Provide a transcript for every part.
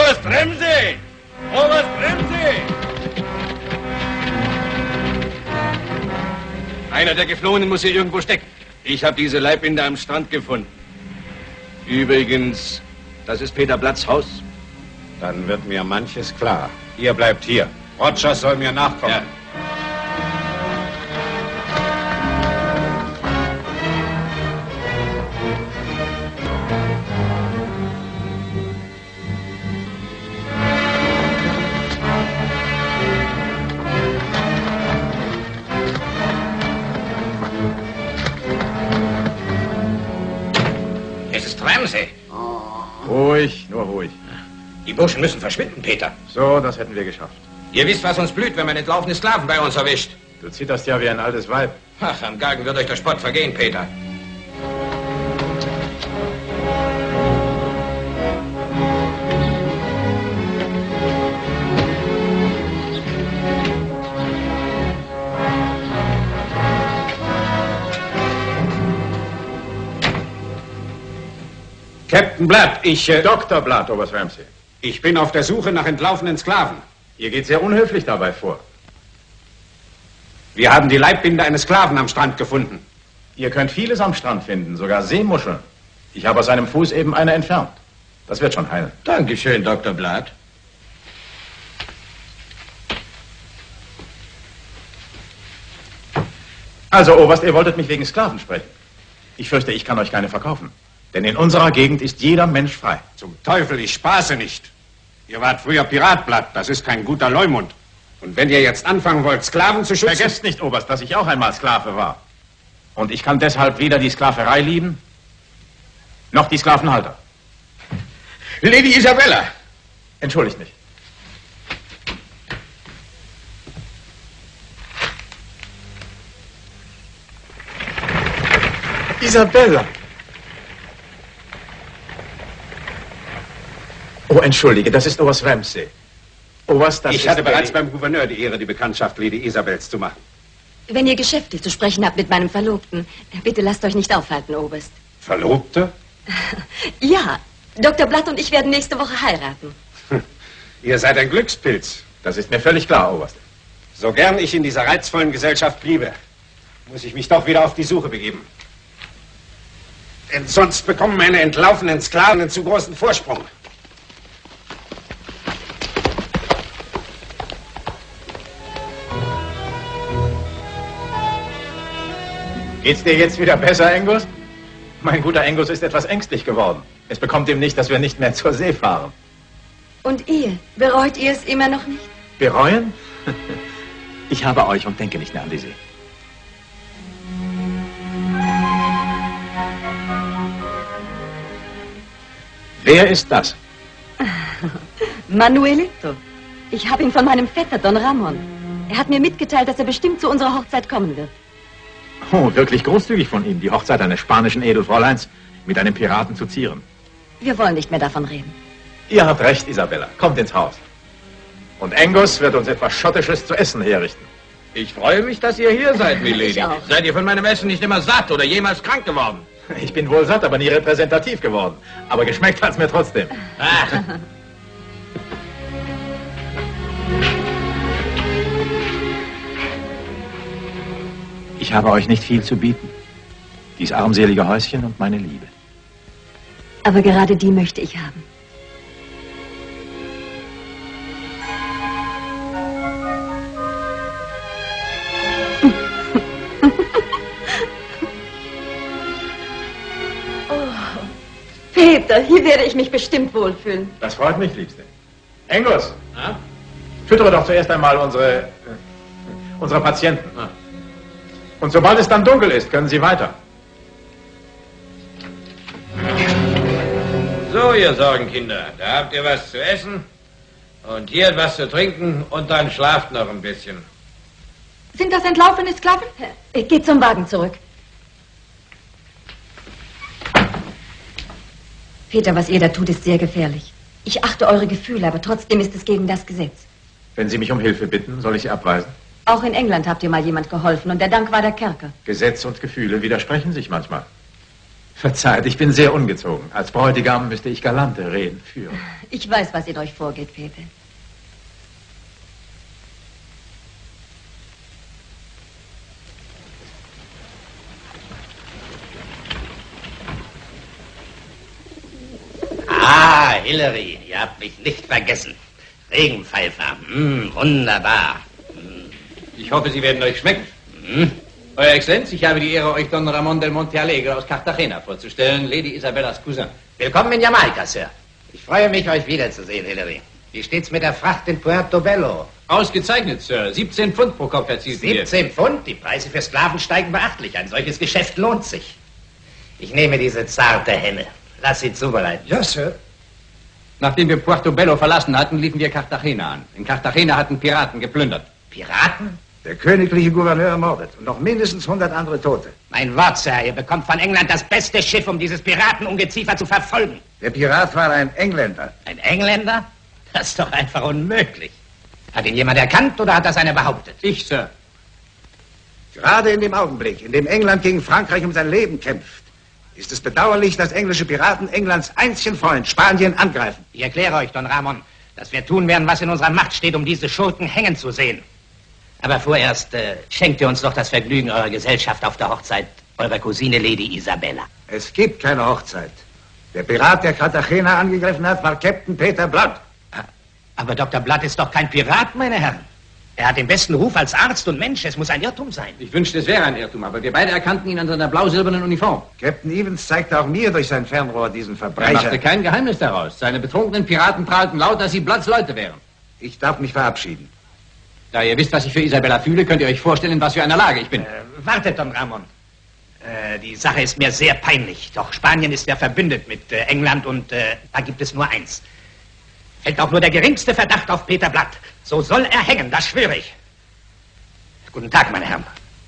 Oberst Ramsey! Oberst Ramsey! Einer der Geflohenen muss hier irgendwo stecken. Ich habe diese Leibbinde am Strand gefunden. Übrigens, das ist Peter Blatts Haus. Dann wird mir manches klar. Ihr bleibt hier. Rogers soll mir nachkommen. Ja. Es ist Ramsey. Ruhig, nur ruhig. Die Burschen müssen verschwinden, Peter. So, das hätten wir geschafft. Ihr wisst, was uns blüht, wenn man entlaufene Sklaven bei uns erwischt. Du zitterst ja wie ein altes Weib. Ach, am Galgen wird euch der Spott vergehen, Peter. Captain Blatt, Dr. Blatt, Oberst Ramsey. Ich bin auf der Suche nach entlaufenen Sklaven. Ihr geht sehr unhöflich dabei vor. Wir haben die Leibbinde eines Sklaven am Strand gefunden. Ihr könnt vieles am Strand finden, sogar Seemuscheln. Ich habe aus seinem Fuß eben eine entfernt. Das wird schon heilen. Dankeschön, Dr. Blatt. Also, Oberst, ihr wolltet mich wegen Sklaven sprechen. Ich fürchte, ich kann euch keine verkaufen. Denn in unserer Gegend ist jeder Mensch frei. Zum Teufel, ich spaße nicht. Ihr wart früher Piratblatt, das ist kein guter Leumund. Und wenn ihr jetzt anfangen wollt, Sklaven zu schützen... Vergesst nicht, Oberst, dass ich auch einmal Sklave war. Und ich kann deshalb weder die Sklaverei lieben, noch die Sklavenhalter. Lady Isabella! Entschuldigt mich. Isabella! Oh, entschuldige, das ist Oberst Ramsey. Oberst, das Ich hatte bereits beim Gouverneur die Ehre, die Bekanntschaft Lady Isabels zu machen. Wenn ihr geschäftlich zu sprechen habt mit meinem Verlobten, bitte lasst euch nicht aufhalten, Oberst. Verlobte? Ja, Dr. Blatt und ich werden nächste Woche heiraten. Ihr seid ein Glückspilz. Das ist mir völlig klar, Oberst. So gern ich in dieser reizvollen Gesellschaft bliebe, muss ich mich doch wieder auf die Suche begeben. Denn sonst bekommen meine entlaufenen Sklaven einen zu großen Vorsprung. Geht's dir jetzt wieder besser, Angus? Mein guter Angus ist etwas ängstlich geworden. Es bekommt ihm nicht, dass wir nicht mehr zur See fahren. Und ihr? Bereut ihr es immer noch nicht? Bereuen? Ich habe euch und denke nicht mehr an die See. Wer ist das? Manuelito. Ich habe ihn von meinem Vetter, Don Ramon. Er hat mir mitgeteilt, dass er bestimmt zu unserer Hochzeit kommen wird. Oh, wirklich großzügig von Ihnen, die Hochzeit eines spanischen Edelfräuleins mit einem Piraten zu zieren. Wir wollen nicht mehr davon reden. Ihr habt recht, Isabella. Kommt ins Haus. Und Angus wird uns etwas Schottisches zu essen herrichten. Ich freue mich, dass ihr hier seid, Milady. Ich auch. Seid ihr von meinem Essen nicht immer satt oder jemals krank geworden? Ich bin wohl satt, aber nie repräsentativ geworden. Aber geschmeckt hat's mir trotzdem. Ach. Ich habe euch nicht viel zu bieten. Dies armselige Häuschen und meine Liebe. Aber gerade die möchte ich haben. Peter, hier werde ich mich bestimmt wohlfühlen. Das freut mich, Liebste. Angus, Ja? füttere doch zuerst einmal unsere Patienten. Und sobald es dann dunkel ist, können Sie weiter. So, ihr Sorgenkinder, da habt ihr was zu essen und hier etwas zu trinken und dann schlaft noch ein bisschen. Sind das entlaufene Sklaven? Geht zum Wagen zurück. Peter, was ihr da tut, ist sehr gefährlich. Ich achte eure Gefühle, aber trotzdem ist es gegen das Gesetz. Wenn Sie mich um Hilfe bitten, soll ich Sie abweisen? Auch in England habt ihr mal jemand geholfen und der Dank war der Kerker. Gesetz und Gefühle widersprechen sich manchmal. Verzeiht, ich bin sehr ungezogen. Als Bräutigam müsste ich galante Reden führen. Ich weiß, was in euch vorgeht, Pepe. Ah, Hillary, ihr habt mich nicht vergessen. Regenpfeifer, wunderbar. Ich hoffe, sie werden euch schmecken. Euer Exzellenz, ich habe die Ehre, euch Don Ramon del Monte Alegre aus Cartagena vorzustellen, Lady Isabellas Cousin. Willkommen in Jamaika, Sir. Ich freue mich, euch wiederzusehen, Hillary. Wie steht's mit der Fracht in Puerto Bello? Ausgezeichnet, Sir. 17 Pfund pro Kopf erzielt ihr. 17 Pfund? Die Preise für Sklaven steigen beachtlich. Ein solches Geschäft lohnt sich. Ich nehme diese zarte Henne. Lass sie zubereiten. Ja, Sir. Nachdem wir Puerto Bello verlassen hatten, liefen wir Cartagena an. In Cartagena hatten Piraten geplündert. Piraten? Der königliche Gouverneur ermordet und noch mindestens 100 andere Tote. Mein Wort, Sir, ihr bekommt von England das beste Schiff, um dieses Piratenungeziefer zu verfolgen. Der Pirat war ein Engländer. Ein Engländer? Das ist doch einfach unmöglich. Hat ihn jemand erkannt oder hat das einer behauptet? Ich, Sir. Gerade in dem Augenblick, in dem England gegen Frankreich um sein Leben kämpft, ist es bedauerlich, dass englische Piraten Englands einzigen Freund Spanien angreifen. Ich erkläre euch, Don Ramon, dass wir tun werden, was in unserer Macht steht, um diese Schurken hängen zu sehen. Aber vorerst schenkt ihr uns doch das Vergnügen eurer Gesellschaft auf der Hochzeit eurer Cousine Lady Isabella. Es gibt keine Hochzeit. Der Pirat, der Cartagena angegriffen hat, war Captain Peter Blood. Aber Dr. Blood ist doch kein Pirat, meine Herren. Er hat den besten Ruf als Arzt und Mensch. Es muss ein Irrtum sein. Ich wünschte, es wäre ein Irrtum, aber wir beide erkannten ihn an seiner blau-silbernen Uniform. Captain Evans zeigte auch mir durch sein Fernrohr diesen Er Verbrecher. machte kein Geheimnis daraus. Seine betrunkenen Piraten prahlten laut, dass sie Bloods Leute wären. Ich darf mich verabschieden. Da ihr wisst, was ich für Isabella fühle, könnt ihr euch vorstellen, in was für einer Lage ich bin. Wartet, Don Ramon. Die Sache ist mir sehr peinlich. Doch Spanien ist ja verbündet mit England und da gibt es nur eins. Fällt auch nur der geringste Verdacht auf Peter Blood, so soll er hängen, das schwöre ich. Guten Tag, meine Herren.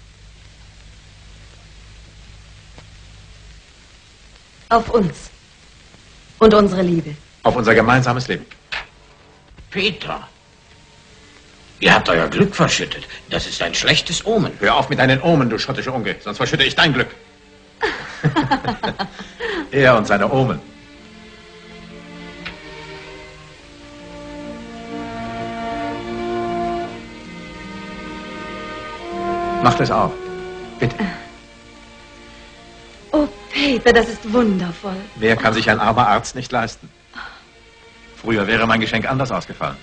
Auf uns. Und unsere Liebe. Auf unser gemeinsames Leben. Peter, ihr habt euer Glück verschüttet. Das ist ein schlechtes Omen. Hör auf mit deinen Omen, du schottische Unge, sonst verschütte ich dein Glück. Er und seine Omen. Macht es auf. Bitte. Oh, Peter, das ist wundervoll. Wer kann sich ein armer Arzt nicht leisten? Früher wäre mein Geschenk anders ausgefallen.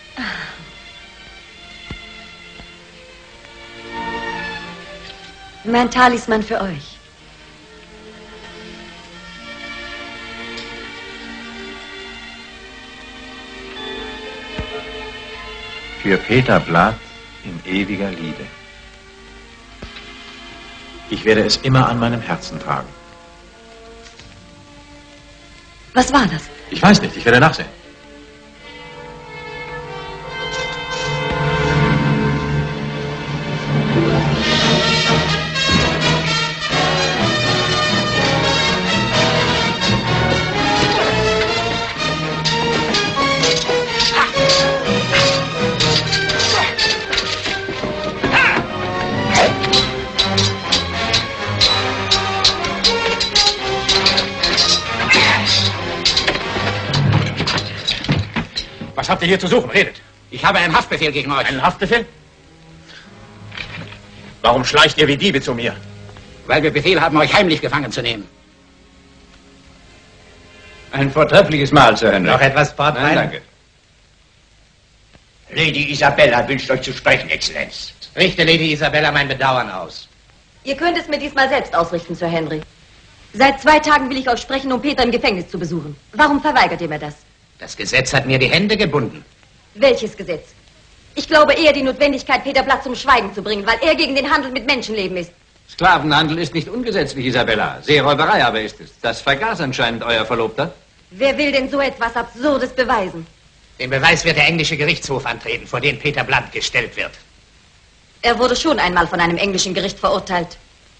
Mein Talisman für euch. Für Peter Blood in ewiger Liebe. Ich werde es immer an meinem Herzen tragen. Was war das? Ich weiß nicht, ich werde nachsehen. Was habt ihr hier zu suchen? Redet. Ich habe einen Haftbefehl gegen euch. Einen Haftbefehl? Warum schleicht ihr wie Diebe zu mir? Weil wir Befehl haben, euch heimlich gefangen zu nehmen. Ein vortreffliches Mahl, Sir Henry. Noch etwas, Portwein? Nein, danke. Lady Isabella wünscht euch zu sprechen, Exzellenz. Richte Lady Isabella mein Bedauern aus. Ihr könnt es mir diesmal selbst ausrichten, Sir Henry. Seit 2 Tagen will ich euch sprechen, um Peter im Gefängnis zu besuchen. Warum verweigert ihr mir das? Das Gesetz hat mir die Hände gebunden. Welches Gesetz? Ich glaube eher die Notwendigkeit, Peter Blood zum Schweigen zu bringen, weil er gegen den Handel mit Menschenleben ist. Sklavenhandel ist nicht ungesetzlich, Isabella. Seeräuberei aber ist es. Das vergaß anscheinend euer Verlobter. Wer will denn so etwas Absurdes beweisen? Den Beweis wird der englische Gerichtshof antreten, vor den Peter Blood gestellt wird. Er wurde schon einmal von einem englischen Gericht verurteilt.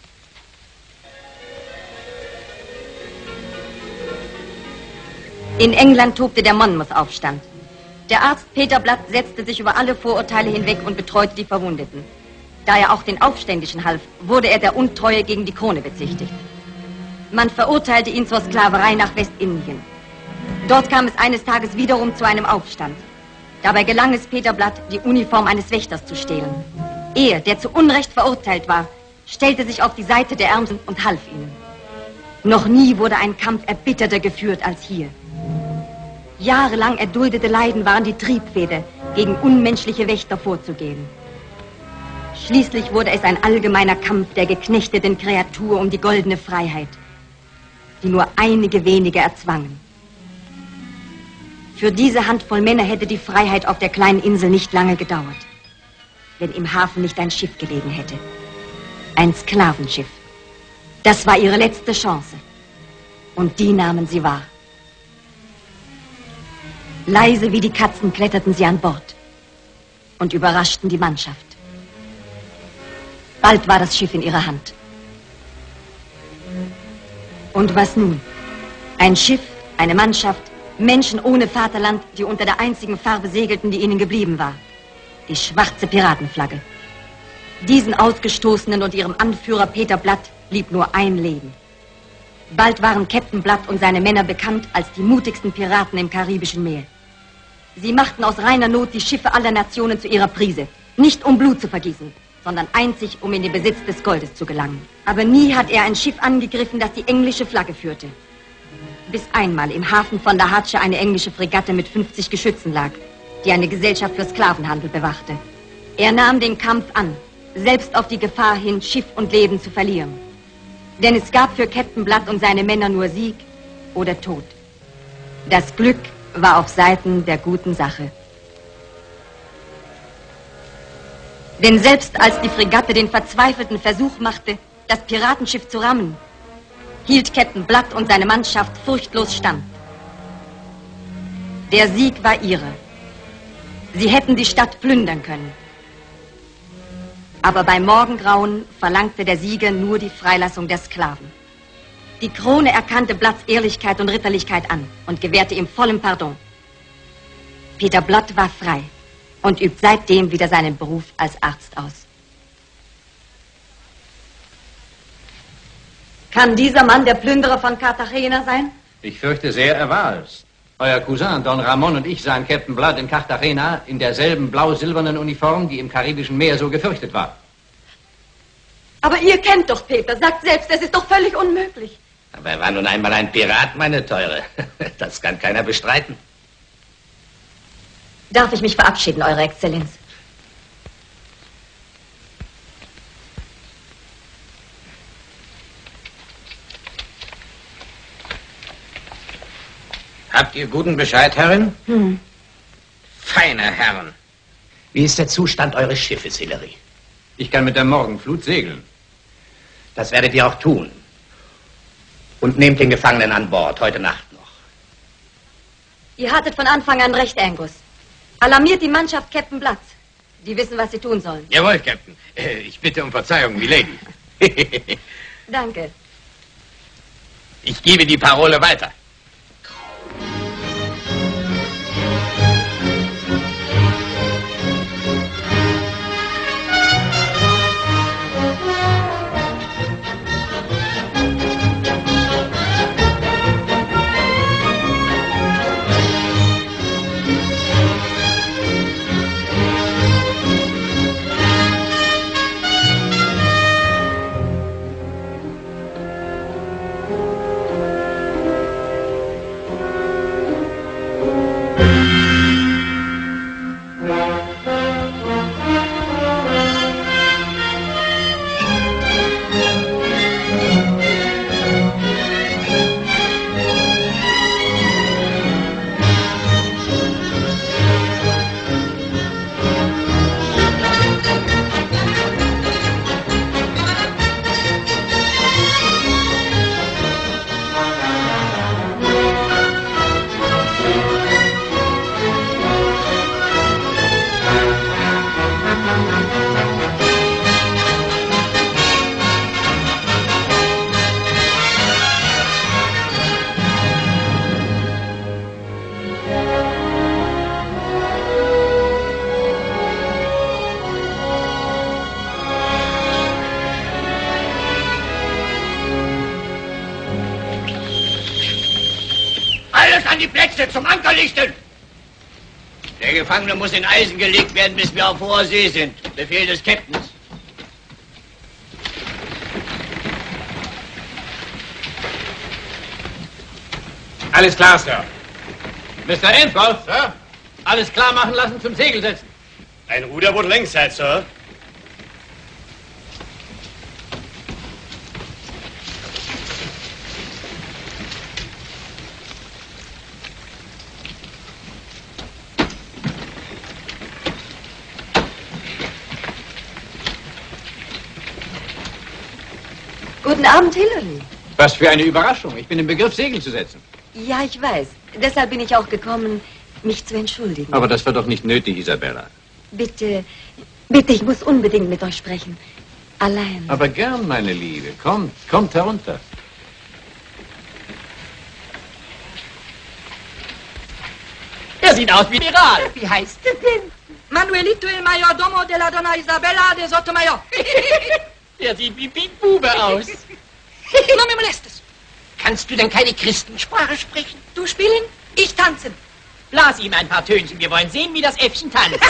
In England tobte der Monmouth-Aufstand. Der Arzt Peter Blood setzte sich über alle Vorurteile hinweg und betreute die Verwundeten. Da er auch den Aufständischen half, wurde er der Untreue gegen die Krone bezichtigt. Man verurteilte ihn zur Sklaverei nach Westindien. Dort kam es eines Tages wiederum zu einem Aufstand. Dabei gelang es Peter Blatt, die Uniform eines Wächters zu stehlen. Er, der zu Unrecht verurteilt war, stellte sich auf die Seite der Ärmsten und half ihnen. Noch nie wurde ein Kampf erbitterter geführt als hier. Jahrelang erduldete Leiden waren die Triebfeder, gegen unmenschliche Wächter vorzugehen. Schließlich wurde es ein allgemeiner Kampf der geknechteten Kreatur um die goldene Freiheit, die nur einige wenige erzwangen. Für diese Handvoll Männer hätte die Freiheit auf der kleinen Insel nicht lange gedauert, wenn im Hafen nicht ein Schiff gelegen hätte. Ein Sklavenschiff. Das war ihre letzte Chance. Und die nahmen sie wahr. Leise wie die Katzen kletterten sie an Bord und überraschten die Mannschaft. Bald war das Schiff in ihrer Hand. Und was nun? Ein Schiff, eine Mannschaft, Menschen ohne Vaterland, die unter der einzigen Farbe segelten, die ihnen geblieben war. Die schwarze Piratenflagge. Diesen Ausgestoßenen und ihrem Anführer Peter Blatt blieb nur ein Leben. Bald waren Captain Blatt und seine Männer bekannt als die mutigsten Piraten im Karibischen Meer. Sie machten aus reiner Not die Schiffe aller Nationen zu ihrer Prise. Nicht um Blut zu vergießen, sondern einzig um in den Besitz des Goldes zu gelangen. Aber nie hat er ein Schiff angegriffen, das die englische Flagge führte. Bis einmal im Hafen von Dahadja eine englische Fregatte mit 50 Geschützen lag, die eine Gesellschaft für Sklavenhandel bewachte. Er nahm den Kampf an, selbst auf die Gefahr hin, Schiff und Leben zu verlieren. Denn es gab für Captain Blatt und seine Männer nur Sieg oder Tod. Das Glück war auf Seiten der guten Sache. Denn selbst als die Fregatte den verzweifelten Versuch machte, das Piratenschiff zu rammen, hielt Captain Blatt und seine Mannschaft furchtlos stand. Der Sieg war ihre. Sie hätten die Stadt plündern können. Aber beim Morgengrauen verlangte der Sieger nur die Freilassung der Sklaven. Die Krone erkannte Blatts Ehrlichkeit und Ritterlichkeit an und gewährte ihm vollen Pardon. Peter Blatt war frei und übt seitdem wieder seinen Beruf als Arzt aus. Kann dieser Mann der Plünderer von Cartagena sein? Ich fürchte sehr, er war es. Euer Cousin Don Ramon und ich sahen Captain Blood in Cartagena in derselben blau-silbernen Uniform, die im Karibischen Meer so gefürchtet war. Aber ihr kennt doch Peter, sagt selbst, es ist doch völlig unmöglich. Aber er war nun einmal ein Pirat, meine Teure. Das kann keiner bestreiten. Darf ich mich verabschieden, Eure Exzellenz? Habt ihr guten Bescheid, Herrin? Feine Herren. Wie ist der Zustand eures Schiffes, Hillary? Ich kann mit der Morgenflut segeln. Das werdet ihr auch tun. Und nehmt den Gefangenen an Bord, heute Nacht noch. Ihr hattet von Anfang an recht, Angus. Alarmiert die Mannschaft Captain Blatt. Die wissen, was sie tun sollen. Jawohl, Captain. Ich bitte um Verzeihung, Milady. Danke. Ich gebe die Parole weiter. wir zum Anker lichten. Der Gefangene muss in Eisen gelegt werden, bis wir auf hoher See sind. Befehl des Captains. Alles klar, Sir. Mr. Ainsworth, Sir? Alles klar machen lassen, zum Segel setzen. Ein Ruderboot längsseit, Sir. Guten Abend, Hillary. Was für eine Überraschung. Ich bin im Begriff, Segel zu setzen. Ja, ich weiß. Deshalb bin ich auch gekommen, mich zu entschuldigen. Aber das war doch nicht nötig, Isabella. Bitte, bitte, ich muss unbedingt mit euch sprechen. Allein. Aber gern, meine Liebe. Kommt herunter. Er sieht aus wie Pirat. Wie heißt er denn? Manuelito el Mayordomo de la Donna Isabella de Sotomayor. Er sieht wie Piet Bube aus. No me molestes. Kannst du denn keine Christensprache sprechen? Du spielen, ich tanzen. Blas ihm ein paar Tönchen. Wir wollen sehen, wie das Äffchen tanzt.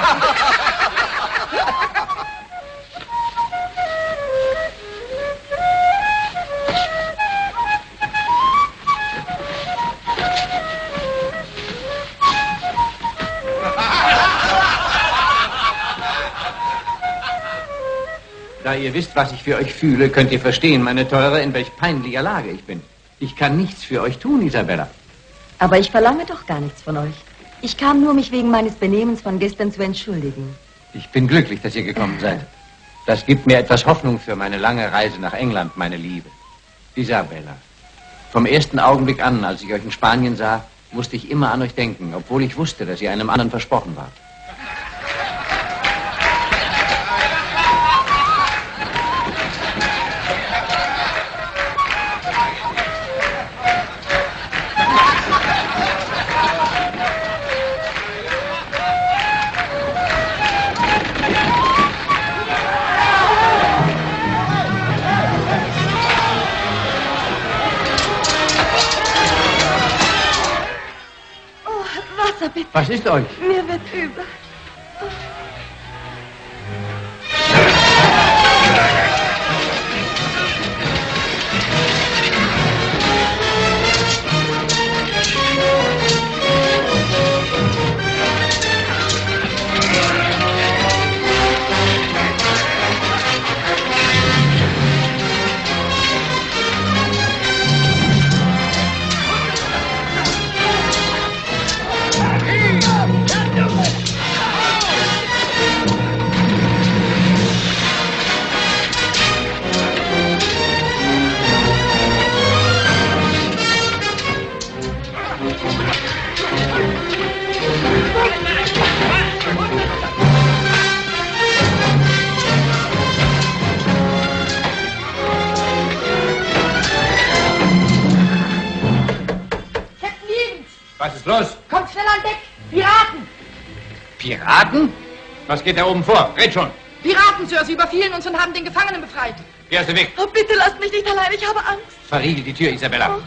Da ihr wisst, was ich für euch fühle, könnt ihr verstehen, meine Teure, in welch peinlicher Lage ich bin. Ich kann nichts für euch tun, Isabella. Aber ich verlange doch gar nichts von euch. Ich kam nur, mich wegen meines Benehmens von gestern zu entschuldigen. Ich bin glücklich, dass ihr gekommen seid. Das gibt mir etwas Hoffnung für meine lange Reise nach England, meine Liebe. Isabella, vom ersten Augenblick an, als ich euch in Spanien sah, musste ich immer an euch denken, obwohl ich wusste, dass ihr einem anderen versprochen wart. Was ist euch? Mir wird übel. Was ist los? Kommt schnell an Deck. Piraten. Piraten? Was geht da oben vor? Red schon. Piraten, Sir. Sie überfielen uns und haben den Gefangenen befreit. Geh aus dem Weg. Oh, bitte lasst mich nicht allein. Ich habe Angst. Verriegel die Tür, Isabella.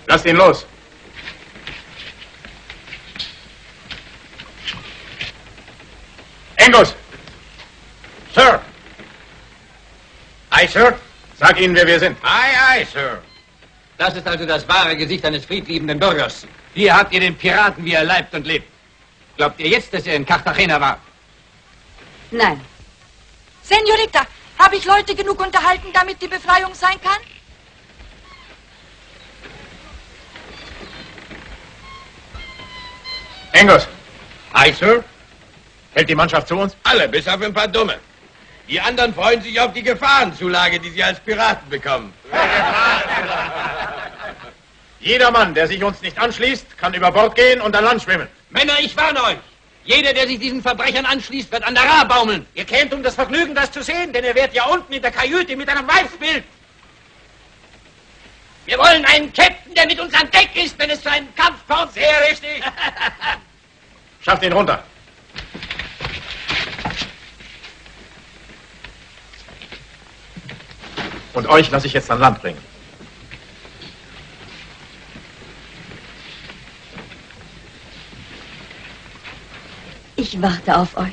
Lasst ihn los. Angus! Sir! Aye, Sir? Sag ihnen, wer wir sind. Aye, aye, Sir. Das ist also das wahre Gesicht eines friedliebenden Bürgers. Hier habt ihr den Piraten, wie er leibt und lebt. Glaubt ihr jetzt, dass er in Cartagena war? Nein. Senorita, habe ich Leute genug unterhalten, damit die Befreiung sein kann? Angus, Aye, Sir? hält die Mannschaft zu uns? Alle, bis auf ein paar Dumme. Die anderen freuen sich auf die Gefahrenzulage, die sie als Piraten bekommen. Jeder Mann, der sich uns nicht anschließt, kann über Bord gehen und an Land schwimmen. Männer, ich warne euch. Jeder, der sich diesen Verbrechern anschließt, wird an der Ra baumeln. Ihr kämt um das Vergnügen, das zu sehen, denn ihr werdet ja unten in der Kajüte mit einem Weibsbild. Wir wollen einen Captain, der mit uns an Deck ist, wenn es zu einem Kampf kommt. Sehr richtig. Schafft ihn runter. Und euch lasse ich jetzt an Land bringen. Ich warte auf euch.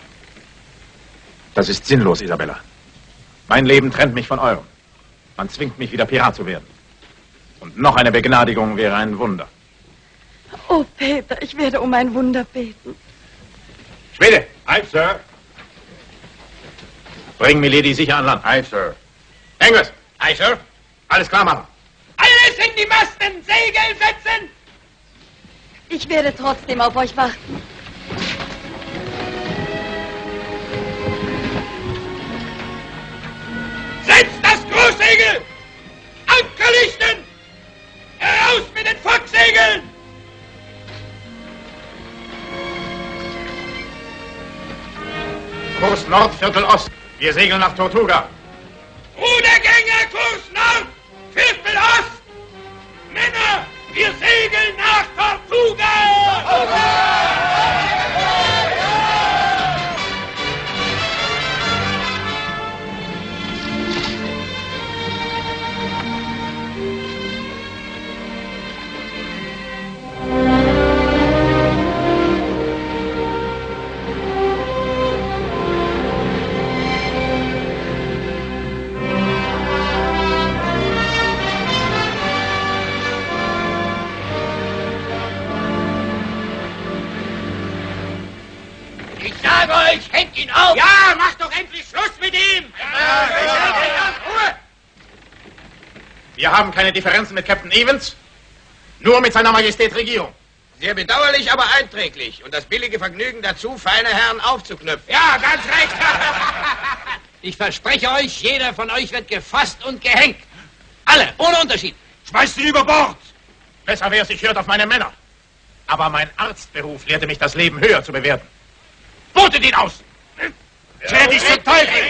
Das ist sinnlos, Isabella. Mein Leben trennt mich von eurem. Man zwingt mich, wieder Pirat zu werden. Und noch eine Begnadigung wäre ein Wunder. Oh, Peter, ich werde um ein Wunder beten. Schwede! Aye, Sir. Bring Milady sicher an Land. Aye, Sir. Angus! Aye, Sir. Alles klar machen. Alles in die Masten, Segel setzen! Ich werde trotzdem auf euch warten. Setzt das Großsegel! Anker lichten! Heraus mit den Focksegeln! Kurs Nord, Viertel Ost. Wir segeln nach Tortuga. Rudergänger, Kurs Nord, Viertel Ost! Männer, wir segeln nach Tortuga! Ich sage euch, hängt ihn auf! Ja, macht doch endlich Schluss mit ihm! Ruhe! Wir haben keine Differenzen mit Captain Evans, nur mit seiner Majestät Regierung. Sehr bedauerlich, aber einträglich. Und das billige Vergnügen dazu, feine Herren aufzuknüpfen. Ja, ganz recht! Ich verspreche euch, jeder von euch wird gefasst und gehängt. Alle, ohne Unterschied. Schmeißt ihn über Bord! Besser wäre es, ich hört auf meine Männer. Aber mein Arztberuf lehrte mich, das Leben höher zu bewerten. Botet ihn aus! Schwer dich zum Teufel!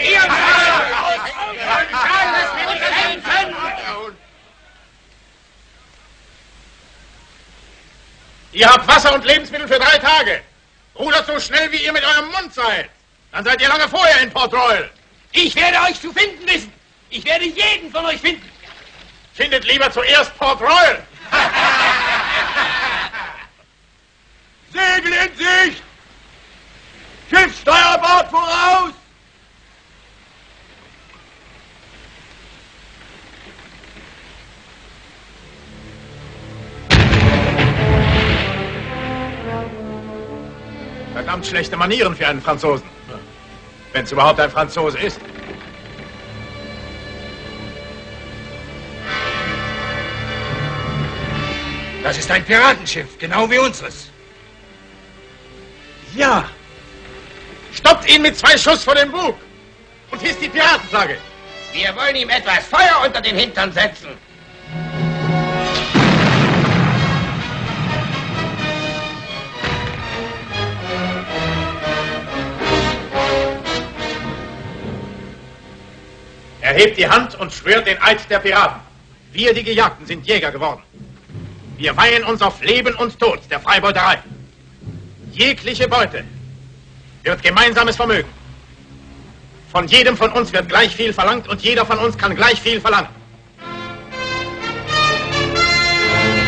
Ihr habt Wasser und Lebensmittel für 3 Tage. Rudert so schnell, wie ihr mit eurem Mund seid. Dann seid ihr lange vorher in Port Royal. Ich werde euch zu finden wissen. Ich werde jeden von euch finden. Findet lieber zuerst Port Royal. Segel in Sicht! Schiffssteuerbord voraus! Verdammt schlechte Manieren für einen Franzosen. Wenn es überhaupt ein Franzose ist. Das ist ein Piratenschiff, genau wie unseres. Ja. Stoppt ihn mit 2 Schuss vor dem Bug und hisst die Piratenflagge. Wir wollen ihm etwas Feuer unter den Hintern setzen. Erhebt die Hand und schwört den Eid der Piraten. Wir, die Gejagten, sind Jäger geworden. Wir weihen uns auf Leben und Tod der Freibeuterei. Jegliche Beute wird gemeinsames Vermögen. Von jedem von uns wird gleich viel verlangt und jeder von uns kann gleich viel verlangen.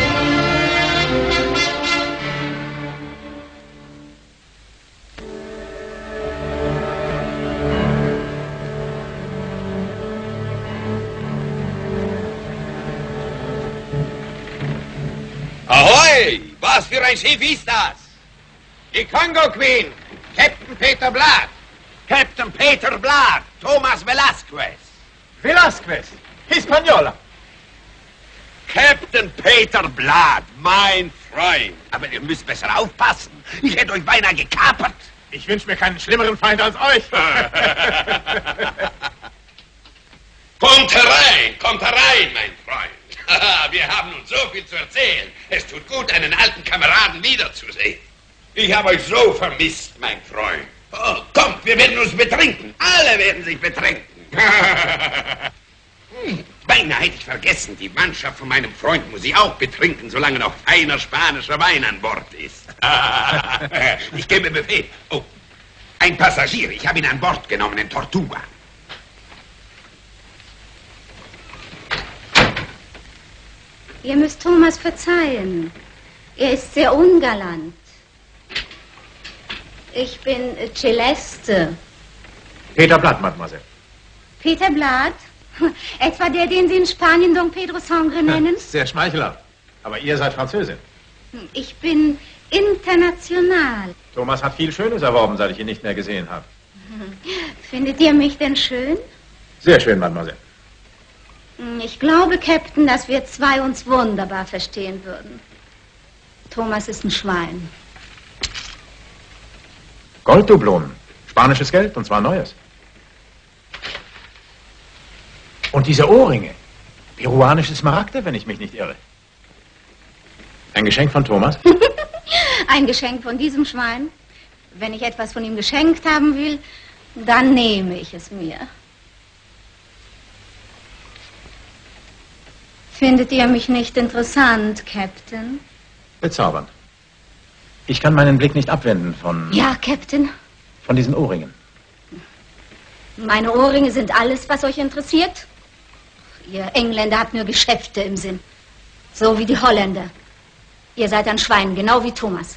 ein Schiff ist das? Die Congo Queen, Captain Peter Blatt. Captain Peter Blatt, Thomas Velasquez. Velasquez, Hispaniola. Captain Peter Blatt, mein Freund. Aber ihr müsst besser aufpassen. Ich hätte euch beinahe gekapert. Ich wünsche mir keinen schlimmeren Feind als euch. Kommt herein, mein Freund. Wir haben uns so viel zu erzählen. Es tut gut, einen alten Kameraden wiederzusehen. Ich habe euch so vermisst, mein Freund. Oh, kommt, wir werden uns betrinken. Alle werden sich betrinken. Beinahe hätte ich vergessen, die Mannschaft von meinem Freund muss sich auch betrinken, solange noch feiner spanischer Wein an Bord ist. Ich gebe Befehl. Oh, ein Passagier. Ich habe ihn an Bord genommen in Tortuga. Ihr müsst Thomas verzeihen. Er ist sehr ungalant. Ich bin Celeste. Peter Blatt, Mademoiselle. Peter Blatt? Etwa der, den Sie in Spanien Don Pedro Sangre nennen? Sehr schmeichelhaft. Aber ihr seid Französin. Ich bin international. Thomas hat viel Schönes erworben, seit ich ihn nicht mehr gesehen habe. Findet ihr mich denn schön? Sehr schön, Mademoiselle. Ich glaube, Captain, dass wir zwei uns wunderbar verstehen würden. Thomas ist ein Schwein. Golddublonen. Spanisches Geld, und zwar neues. Und diese Ohrringe. Peruanische Smaragde, wenn ich mich nicht irre. Ein Geschenk von Thomas? Ein Geschenk von diesem Schwein? Wenn ich etwas von ihm geschenkt haben will, dann nehme ich es mir. Findet ihr mich nicht interessant, Captain? Bezaubernd. Ich kann meinen Blick nicht abwenden von... Ja, Captain? Von diesen Ohrringen. Meine Ohrringe sind alles, was euch interessiert? Ihr Engländer habt nur Geschäfte im Sinn. So wie die Holländer. Ihr seid ein Schwein, genau wie Thomas.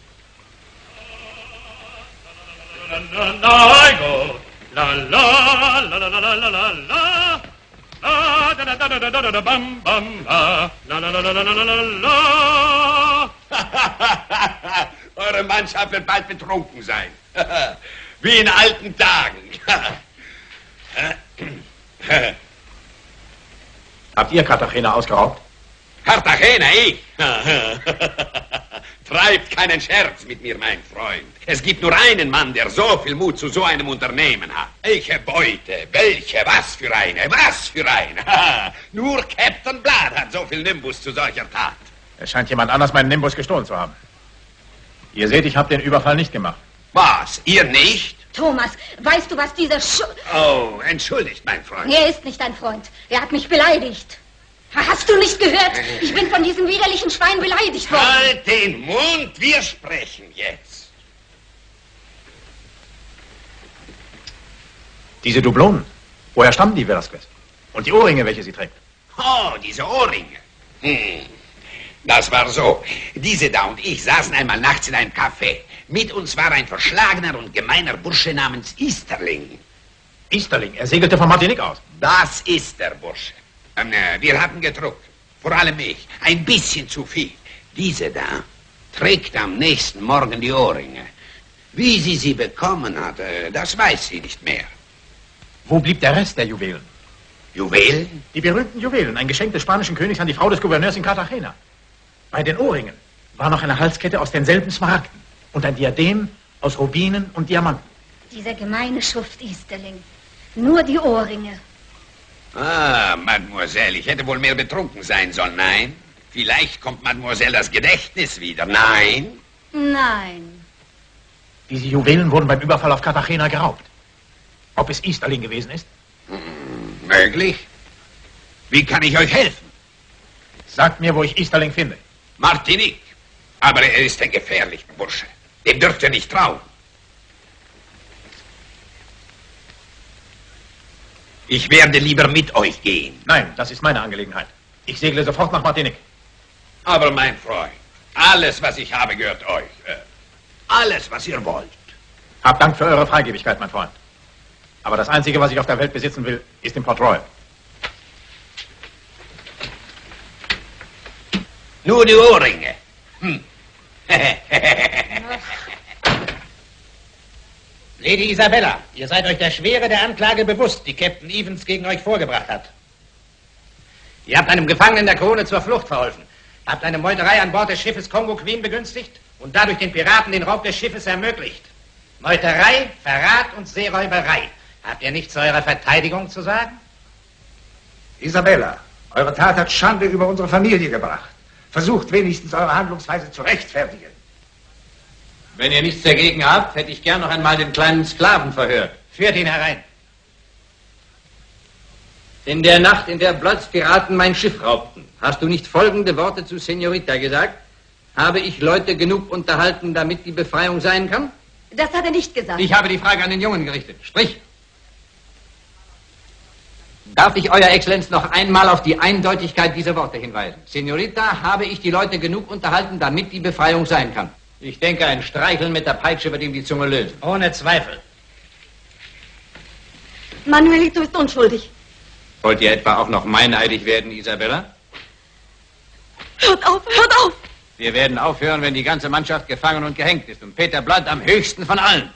Eure Mannschaft wird bald betrunken sein. Wie in alten Tagen. Habt ihr Cartagena ausgeraubt? Cartagena, ich? Treibt keinen Scherz mit mir, mein Freund. Es gibt nur einen Mann, der so viel Mut zu so einem Unternehmen hat. Welche Beute, welche, was für eine. Nur Captain Blatt hat so viel Nimbus zu solcher Tat. Es scheint jemand anders meinen Nimbus gestohlen zu haben. Ihr seht, ich habe den Überfall nicht gemacht. Was, ihr nicht? Thomas, weißt du, was dieser Oh, entschuldigt, mein Freund. Er ist nicht dein Freund. Er hat mich beleidigt. Hast du nicht gehört? Ich bin von diesem widerlichen Schwein beleidigt worden. Halt den Mund, wir sprechen jetzt. Diese Dublonen, woher stammen die, Velasquez? Und die Ohrringe, welche sie trägt? Oh, diese Ohrringe. Das war so. Diese da und ich saßen einmal nachts in einem Café. Mit uns war ein verschlagener und gemeiner Bursche namens Easterling. Easterling? Er segelte von Martinique aus. Das ist der Bursche. Wir hatten getrunken. Vor allem ich. Ein bisschen zu viel. Diese da trägt am nächsten Morgen die Ohrringe. Wie sie bekommen hat, das weiß sie nicht mehr. Wo blieb der Rest der Juwelen? Juwelen? Die berühmten Juwelen. Ein Geschenk des spanischen Königs an die Frau des Gouverneurs in Cartagena. Bei den Ohrringen war noch eine Halskette aus denselben Smaragden und ein Diadem aus Rubinen und Diamanten. Dieser gemeine Schuft Easterling. Nur die Ohrringe. Ah, Mademoiselle, ich hätte wohl mehr betrunken sein sollen. Nein? Vielleicht kommt Mademoiselle das Gedächtnis wieder. Nein? Nein. Diese Juwelen wurden beim Überfall auf Cartagena geraubt. Ob es Easterling gewesen ist? Möglich. Wie kann ich euch helfen? Sagt mir, wo ich Easterling finde. Martinique. Aber er ist ein gefährlicher Bursche. Dem dürft ihr nicht trauen. Ich werde lieber mit euch gehen. Nein, das ist meine Angelegenheit. Ich segle sofort nach Martinique. Aber mein Freund, alles, was ich habe, gehört euch. Alles, was ihr wollt. Habt Dank für eure Freigebigkeit, mein Freund. Aber das Einzige, was ich auf der Welt besitzen will, ist im Port Royal. Nur die Ohrringe. Lady Isabella, ihr seid euch der Schwere der Anklage bewusst, die Captain Evans gegen euch vorgebracht hat. Ihr habt einem Gefangenen der Krone zur Flucht verholfen, habt eine Meuterei an Bord des Schiffes Congo Queen begünstigt und dadurch den Piraten den Raub des Schiffes ermöglicht. Meuterei, Verrat und Seeräuberei. Habt ihr nichts zu eurer Verteidigung zu sagen? Isabella, eure Tat hat Schande über unsere Familie gebracht. Versucht wenigstens eure Handlungsweise zu rechtfertigen. Wenn ihr nichts dagegen habt, hätte ich gern noch einmal den kleinen Sklaven verhört. Führt ihn herein. In der Nacht, in der Bloods Piraten mein Schiff raubten, hast du nicht folgende Worte zu Senorita gesagt? Habe ich Leute genug unterhalten, damit die Befreiung sein kann? Das hat er nicht gesagt. Ich habe die Frage an den Jungen gerichtet. Sprich! Darf ich, Euer Exzellenz, noch einmal auf die Eindeutigkeit dieser Worte hinweisen? Senorita, habe ich die Leute genug unterhalten, damit die Befreiung sein kann? Ich denke, ein Streicheln mit der Peitsche wird ihm die Zunge lösen. Ohne Zweifel. Manuelito ist unschuldig. Wollt ihr etwa auch noch meineidig werden, Isabella? Hört auf, hört auf! Wir werden aufhören, wenn die ganze Mannschaft gefangen und gehängt ist. Und Peter Blood am höchsten von allen.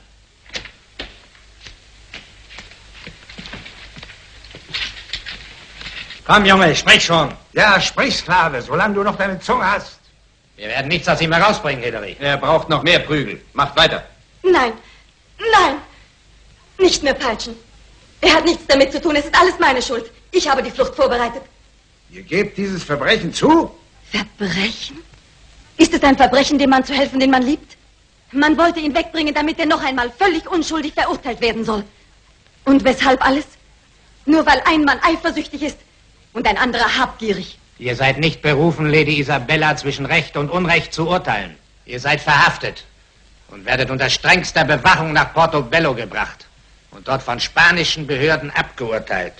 Komm, Junge, sprich schon. Ja, sprich, Sklave, solange du noch deine Zunge hast. Wir werden nichts aus ihm herausbringen, Hilary. Er braucht noch mehr Prügel. Macht weiter. Nein, nein, nicht mehr peitschen. Er hat nichts damit zu tun, es ist alles meine Schuld. Ich habe die Flucht vorbereitet. Ihr gebt dieses Verbrechen zu? Verbrechen? Ist es ein Verbrechen, dem Mann zu helfen, den man liebt? Man wollte ihn wegbringen, damit er noch einmal völlig unschuldig verurteilt werden soll. Und weshalb alles? Nur weil ein Mann eifersüchtig ist und ein anderer habgierig. Ihr seid nicht berufen, Lady Isabella, zwischen Recht und Unrecht zu urteilen. Ihr seid verhaftet und werdet unter strengster Bewachung nach Portobello gebracht und dort von spanischen Behörden abgeurteilt.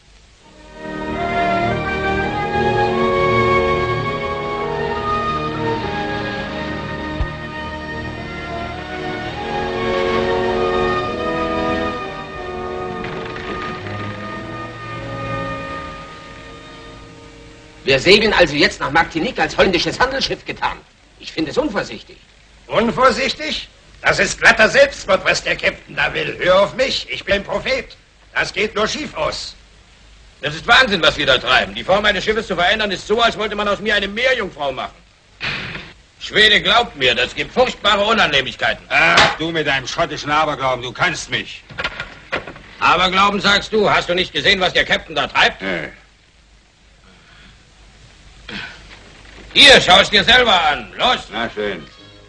Wir segeln also jetzt nach Martinique als holländisches Handelsschiff getarnt. Ich finde es unvorsichtig. Unvorsichtig? Das ist glatter Selbstmord, was der Captain da will. Hör auf mich, ich bin Prophet. Das geht nur schief aus. Das ist Wahnsinn, was wir da treiben. Die Form eines Schiffes zu verändern, ist so, als wollte man aus mir eine Meerjungfrau machen. Schwede, glaubt mir, das gibt furchtbare Unannehmlichkeiten. Ach, du mit deinem schottischen Aberglauben, du kannst mich. Aberglauben, sagst du? Hast du nicht gesehen, was der Captain da treibt? Hier, schau es dir selber an. Los! Na schön.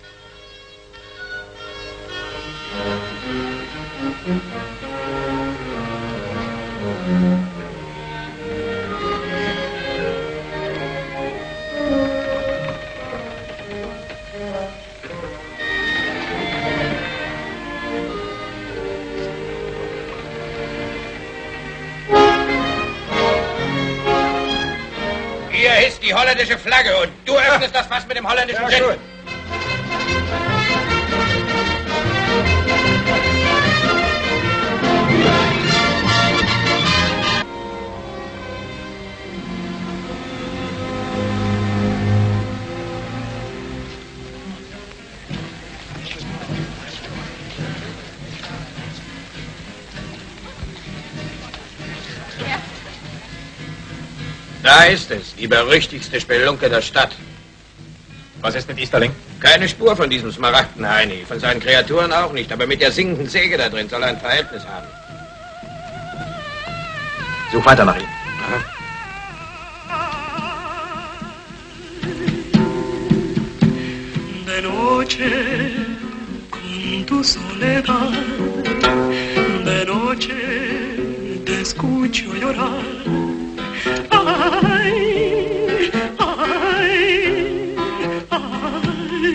Hier hisst die holländische Flagge und du öffnest das Fass mit dem holländischen Gin. Gut. Da ist es, die berüchtigste Spelunke der Stadt. Was ist mit Easterling? Keine Spur von diesem Smaragden-Heini, von seinen Kreaturen auch nicht, aber mit der sinkenden Säge da drin soll er ein Verhältnis haben. Such weiter nach ihm. De noche, con tu soledad, de noche te escucho llorar. Ay, ay, ay,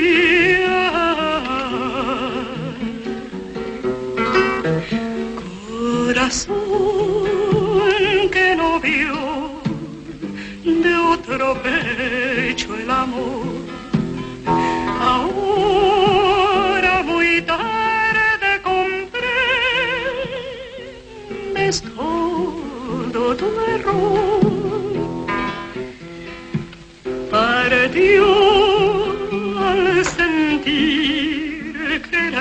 corazón que no vio de otro pecho el amor. Ahora muy tarde comprendes todo tu error. Partió al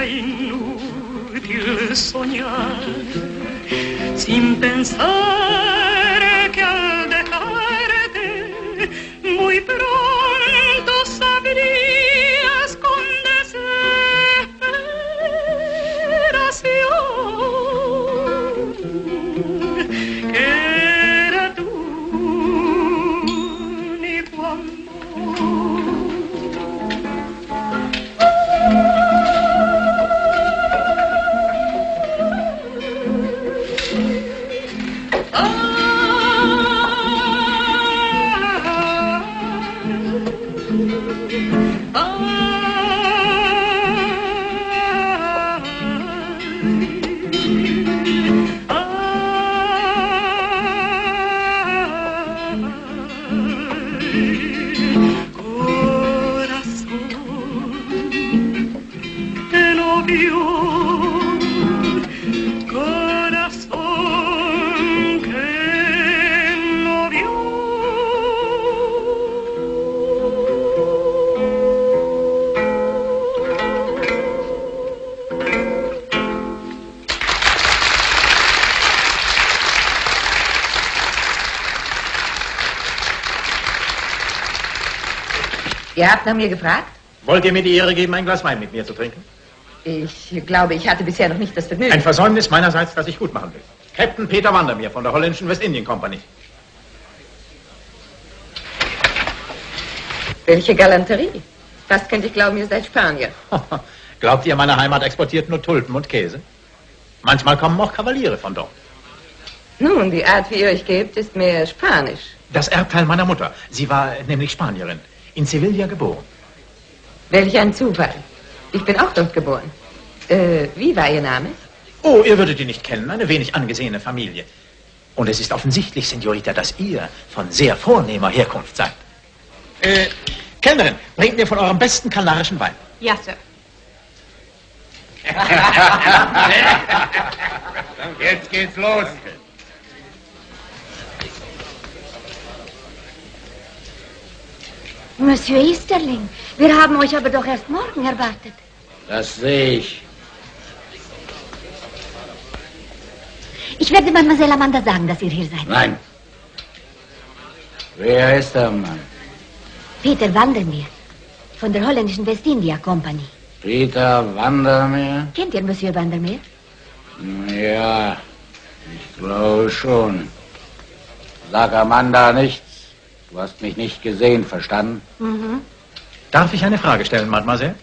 inútil soñar, sin pensar que al dejarte muy pronto sabrías con desesperación que era tu único amor. Ihr habt nach mir gefragt? Wollt ihr mir die Ehre geben, ein Glas Wein mit mir zu trinken? Ich glaube, ich hatte bisher noch nicht das Vergnügen. Ein Versäumnis meinerseits, das ich gut machen will. Captain Peter Vandermeer von der holländischen Westindien-Kompanie. Welche Galanterie. Fast könnte ich glauben, ihr seid Spanier. Glaubt ihr, meine Heimat exportiert nur Tulpen und Käse? Manchmal kommen auch Kavaliere von dort. Nun, die Art, wie ihr euch gebt, ist mehr spanisch. Das Erbteil meiner Mutter. Sie war nämlich Spanierin. In Sevilla geboren. Welch ein Zufall. Ich bin auch dort geboren. Wie war Ihr Name? Oh, ihr würdet ihn nicht kennen. Eine wenig angesehene Familie. Und es ist offensichtlich, Senorita, dass ihr von sehr vornehmer Herkunft seid. Kellnerin, bringt mir von eurem besten kanarischen Wein. Ja, Sir. Jetzt geht's los. Monsieur Easterling, wir haben euch aber doch erst morgen erwartet. Das sehe ich. Ich werde Mademoiselle Amanda sagen, dass ihr hier seid. Nein. Wer ist der Mann? Peter Vandermeer, von der holländischen Westindia-Kompanie. Peter Vandermeer? Kennt ihr Monsieur Vandermeer? Ja, ich glaube schon. Sag Amanda nichts. Du hast mich nicht gesehen, verstanden? Mhm. Darf ich eine Frage stellen, Mademoiselle?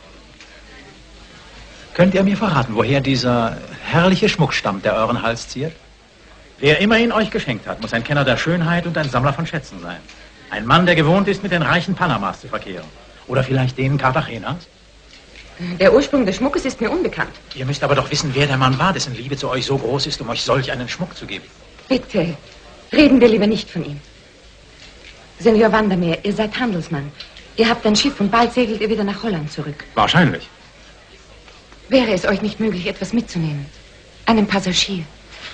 Könnt ihr mir verraten, woher dieser herrliche Schmuck stammt, der euren Hals ziert? Wer immer ihn euch geschenkt hat, muss ein Kenner der Schönheit und ein Sammler von Schätzen sein. Ein Mann, der gewohnt ist, mit den reichen Panamas zu verkehren. Oder vielleicht denen Cartagenas? Der Ursprung des Schmuckes ist mir unbekannt. Ihr müsst aber doch wissen, wer der Mann war, dessen Liebe zu euch so groß ist, um euch solch einen Schmuck zu geben. Bitte, reden wir lieber nicht von ihm. Senor Vandermeer, ihr seid Handelsmann. Ihr habt ein Schiff und bald segelt ihr wieder nach Holland zurück. Wahrscheinlich. Wäre es euch nicht möglich, etwas mitzunehmen? Einen Passagier.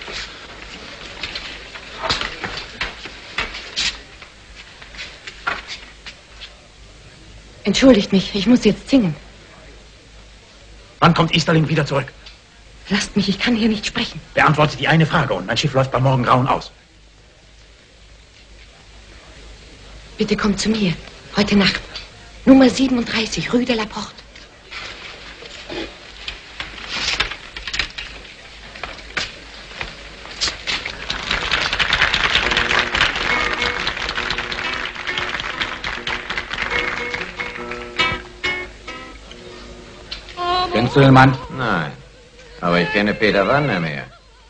Entschuldigt mich, ich muss jetzt singen. Wann kommt Easterling wieder zurück? Lasst mich, ich kann hier nicht sprechen. Beantwortet die eine Frage und mein Schiff läuft bei Morgengrauen aus. Bitte kommt zu mir. Heute Nacht. Nummer 37, Rue de la Porte. Kennst du den Mann? Nein. Aber ich kenne Peter Vandermeer.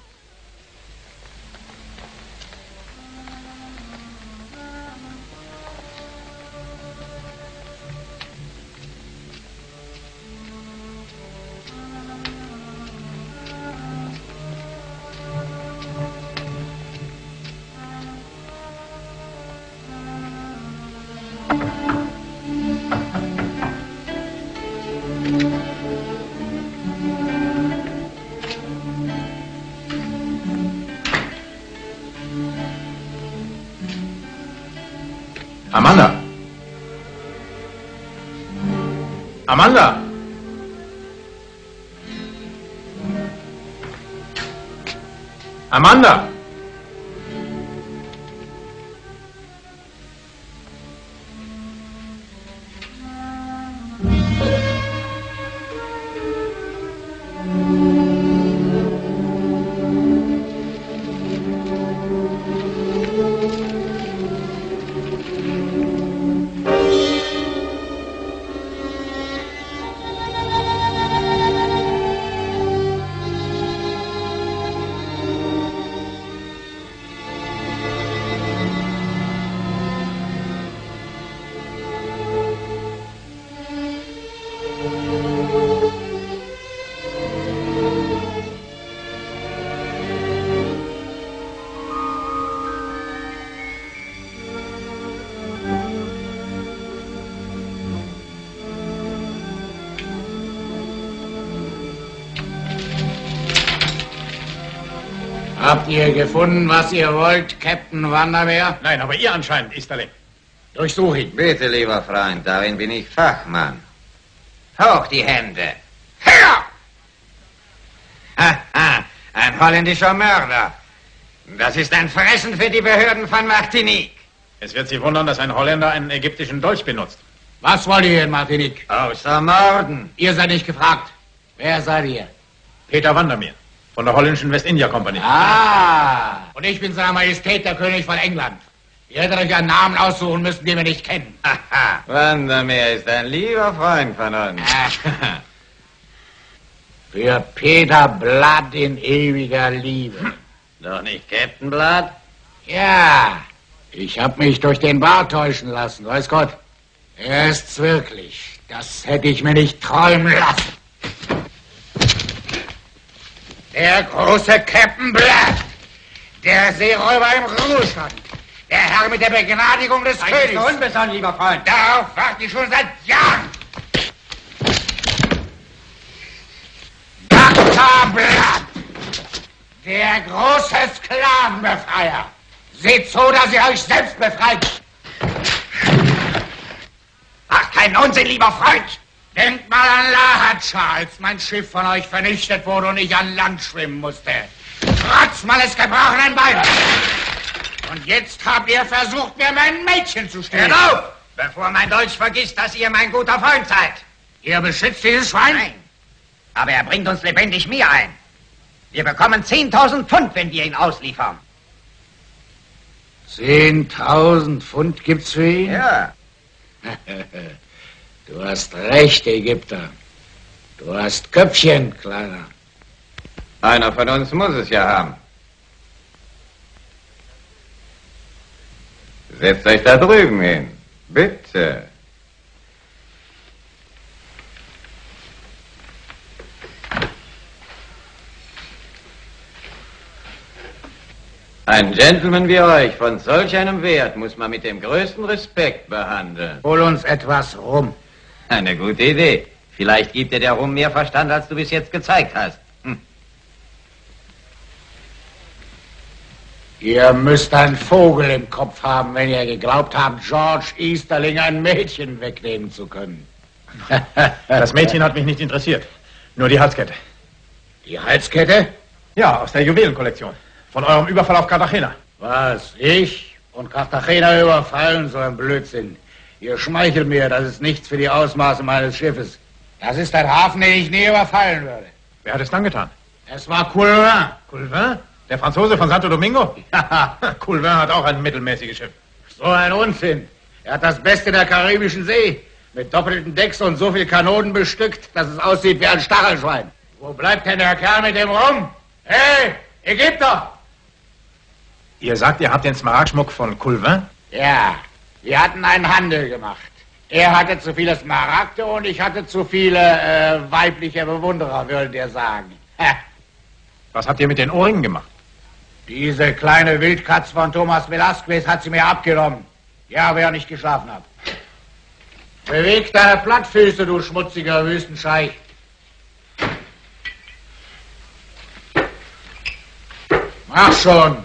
Amanda! Amanda! Amanda! Habt ihr gefunden, was ihr wollt, Captain Vandermeer? Nein, aber ihr anscheinend, Easterling. Durchsuch ihn. Bitte, lieber Freund, darin bin ich Fachmann. Hoch die Hände. Her! Haha, ein holländischer Mörder. Das ist ein Fressen für die Behörden von Martinique. Es wird Sie wundern, dass ein Holländer einen ägyptischen Dolch benutzt. Was wollt ihr in Martinique? Außer Morden. Ihr seid nicht gefragt. Wer seid ihr? Peter Vandermeer, von der holländischen Westindia-Kompanie. Ah, und ich bin seiner Majestät der König von England. Ihr hättet euch einen Namen aussuchen müssen, den wir nicht kennen. Aha, Vandermeer ist ein lieber Freund von uns. Für Peter Blood in ewiger Liebe. Doch nicht Captain Blood? Ja, ich hab mich durch den Bart täuschen lassen, weiß Gott. Er ist's wirklich. Das hätte ich mir nicht träumen lassen. Der große Captain Blood, der Seeräuber im Ruhestand, der Herr mit der Begnadigung des Königs. Unbesonnen, lieber Freund. Darauf warte ich schon seit Jahren. Dr. Blood, der große Sklavenbefreier. Seht zu, dass ihr euch selbst befreit. Ach, kein Unsinn, lieber Freund. Denkt mal an Lahatscha, als mein Schiff von euch vernichtet wurde und ich an Land schwimmen musste. Trotz meines gebrochenen Beines. Und jetzt habt ihr versucht, mir mein Mädchen zu stehlen. Hört auf, bevor mein Dolch vergisst, dass ihr mein guter Freund seid. Ihr beschützt dieses Schwein? Nein, aber er bringt uns lebendig mehr ein. Wir bekommen 10.000 Pfund, wenn wir ihn ausliefern. 10.000 Pfund gibt's für ihn? Ja. Du hast recht, Ägypter. Du hast Köpfchen, Kleiner. Einer von uns muss es ja haben. Setzt euch da drüben hin. Bitte. Ein Gentleman wie euch von solch einem Wert muss man mit dem größten Respekt behandeln. Hol uns etwas Rum. Eine gute Idee. Vielleicht gibt dir der Rum mehr Verstand, als du bis jetzt gezeigt hast. Ihr müsst einen Vogel im Kopf haben, wenn ihr geglaubt habt, George Easterling ein Mädchen wegnehmen zu können. Das Mädchen hat mich nicht interessiert. Nur die Halskette. Die Halskette? Ja, aus der Juwelenkollektion. Von eurem Überfall auf Cartagena. Was? Ich? Und Cartagena überfallen? So ein Blödsinn. Ihr schmeichelt mir, das ist nichts für die Ausmaße meines Schiffes. Das ist ein Hafen, den ich nie überfallen würde. Wer hat es dann getan? Es war Coulvin. Coulvin? Der Franzose von Santo Domingo? Ja. Coulvin hat auch ein mittelmäßiges Schiff. So ein Unsinn. Er hat das Beste der karibischen See. Mit doppelten Decks und so viel Kanonen bestückt, dass es aussieht wie ein Stachelschwein. Wo bleibt denn der Kerl mit dem Rum? Hey, Ägypter! Ihr sagt, ihr habt den Smaragdschmuck von Coulvin? Ja, wir hatten einen Handel gemacht. Er hatte zu viele Smaragde und ich hatte zu viele weibliche Bewunderer, würdet ihr sagen. Was habt ihr mit den Ohrringen gemacht? Diese kleine Wildkatz von Thomas Velasquez hat sie mir abgenommen. Ja, während ich geschlafen habe. Beweg deine Plattfüße, du schmutziger Wüstenscheich. Mach schon.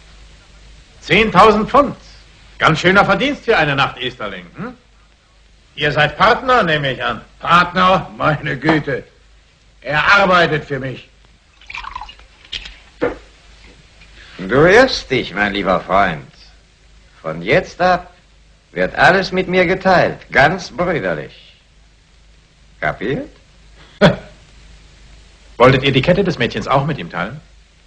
$10.000 Pfund. Ganz schöner Verdienst für eine Nacht, Easterling. Hm? Ihr seid Partner, nehme ich an. Partner? Meine Güte. Er arbeitet für mich. Du irrst dich, mein lieber Freund. Von jetzt ab wird alles mit mir geteilt, ganz brüderlich. Kapiert? Wolltet ihr die Kette des Mädchens auch mit ihm teilen?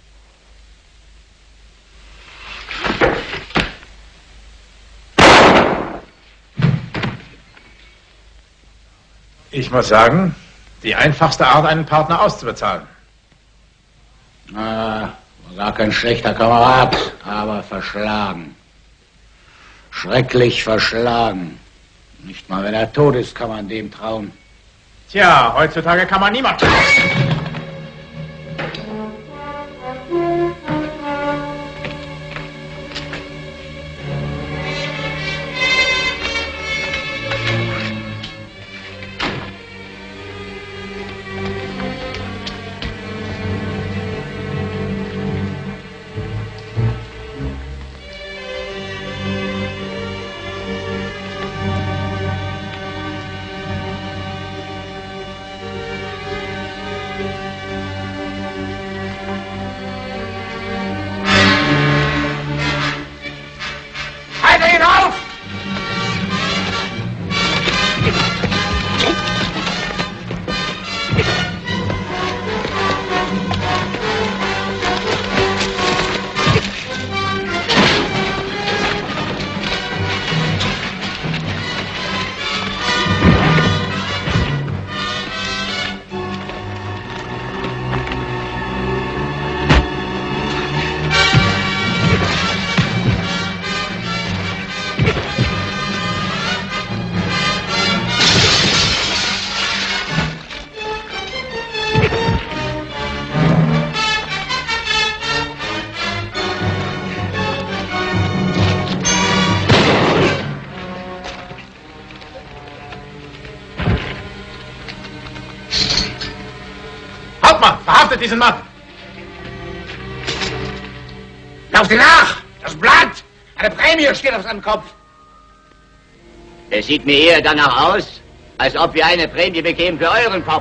Ich muss sagen, die einfachste Art, einen Partner auszubezahlen. Gar kein schlechter Kamerad, aber verschlagen. Schrecklich verschlagen. Nicht mal wenn er tot ist, kann man dem trauen. Tja, heutzutage kann man niemand trauen. Verhaftet diesen Mann! Lauf dir nach! Das Blatt! Eine Prämie steht auf seinem Kopf! Es sieht mir eher danach aus, als ob wir eine Prämie bekämen für euren Kopf.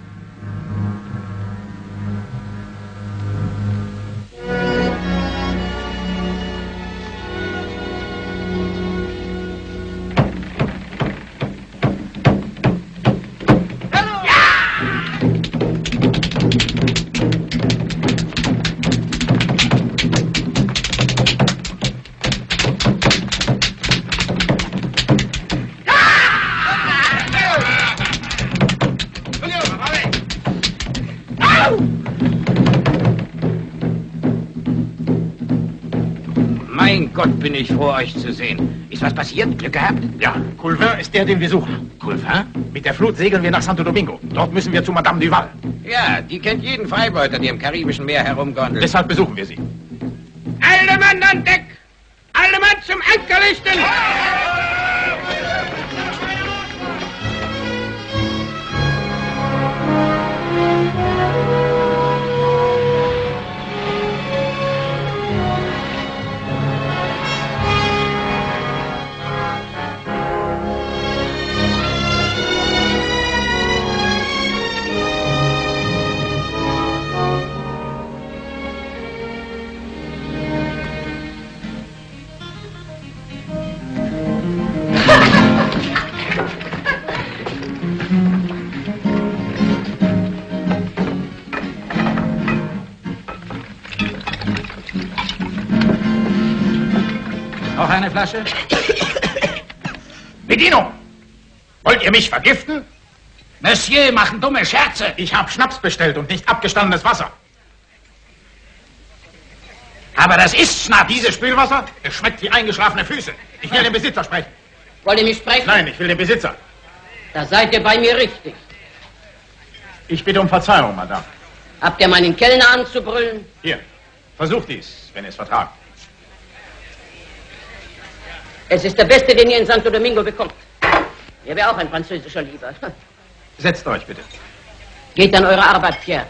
Mein Gott, bin ich froh, euch zu sehen. Ist was passiert? Glück gehabt? Ja, Coulvin ist der, den wir suchen. Coulvin? Mit der Flut segeln wir nach Santo Domingo. Dort müssen wir zu Madame Duval. Ja, die kennt jeden Freibeuter, der im karibischen Meer herumgondelt. Deshalb besuchen wir sie. Alle Mann an Deck! Alle Mann zum Anker richten! Noch eine Flasche? Bedienung! Wollt ihr mich vergiften? Monsieur, machen dumme Scherze. Ich habe Schnaps bestellt und nicht abgestandenes Wasser. Aber das ist Schnaps. Dieses Spülwasser? Es schmeckt wie eingeschlafene Füße. Ich will den Besitzer sprechen. Wollt ihr mich sprechen? Nein, ich will den Besitzer. Da seid ihr bei mir richtig. Ich bitte um Verzeihung, Madame. Habt ihr meinen Kellner anzubrüllen? Hier, versucht dies, wenn ihr es vertragt. Es ist der Beste, den ihr in Santo Domingo bekommt. Mir wäre auch ein französischer lieber. Setzt euch, bitte. Geht an eure Arbeit, Pierre.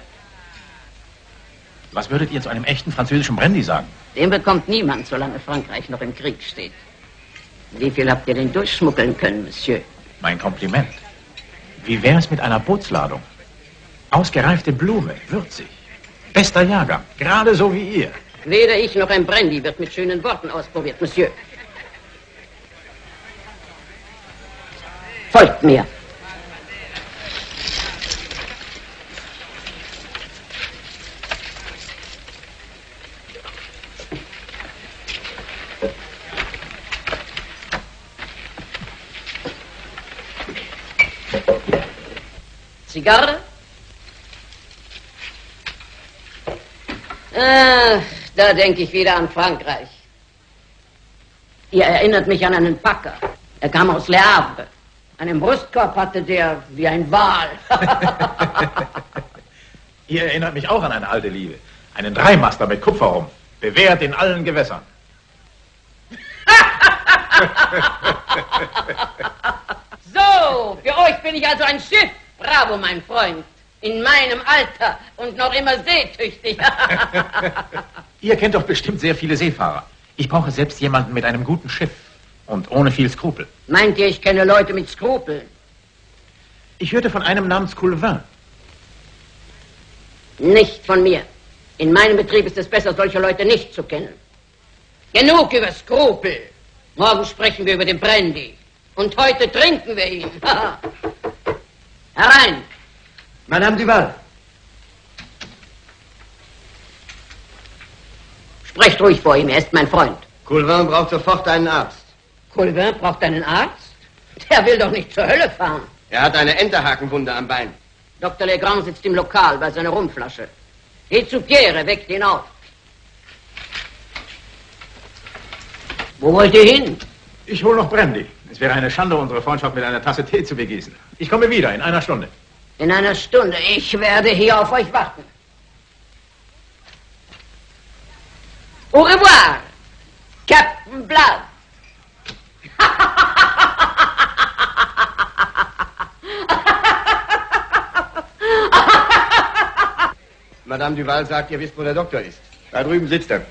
Was würdet ihr zu einem echten französischen Brandy sagen? Den bekommt niemand, solange Frankreich noch im Krieg steht. Wie viel habt ihr denn durchschmuggeln können, Monsieur? Mein Kompliment. Wie wäre es mit einer Bootsladung? Ausgereifte Blume, würzig. Bester Jahrgang, gerade so wie ihr. Weder ich noch ein Brandy wird mit schönen Worten ausprobiert, Monsieur. Folgt mir. Zigarre? Da denke ich wieder an Frankreich. Ihr erinnert mich an einen Packer. Er kam aus Le Havre. Einen Brustkorb hatte der wie ein Wal. Ihr erinnert mich auch an eine alte Liebe. Einen Dreimaster mit Kupferrumpf. Bewährt in allen Gewässern. So, für euch bin ich also ein Schiff. Bravo, mein Freund. In meinem Alter und noch immer seetüchtig. Ihr kennt doch bestimmt sehr viele Seefahrer. Ich brauche selbst jemanden mit einem guten Schiff und ohne viel Skrupel. Meint ihr, ich kenne Leute mit Skrupeln? Ich hörte von einem namens Coulvin. Nicht von mir. In meinem Betrieb ist es besser, solche Leute nicht zu kennen. Genug über Skrupel. Morgen sprechen wir über den Brandy. Und heute trinken wir ihn. Herein. Madame Duval. Sprecht ruhig vor ihm, er ist mein Freund. Coulvin braucht sofort einen Arzt. Coulvin braucht einen Arzt? Der will doch nicht zur Hölle fahren. Er hat eine Enterhakenwunde am Bein. Dr. Legrand sitzt im Lokal bei seiner Rumflasche. Geht zu Pierre, weckt ihn auf. Wo wollt ihr hin? Ich hole noch Brandy. Es wäre eine Schande, unsere Freundschaft mit einer Tasse Tee zu begießen. Ich komme wieder, in einer Stunde. In einer Stunde. Ich werde hier auf euch warten. Au revoir, Captain Blood. Madame Duval sagt, ihr wisst, wo der Doktor ist. Da drüben sitzt er.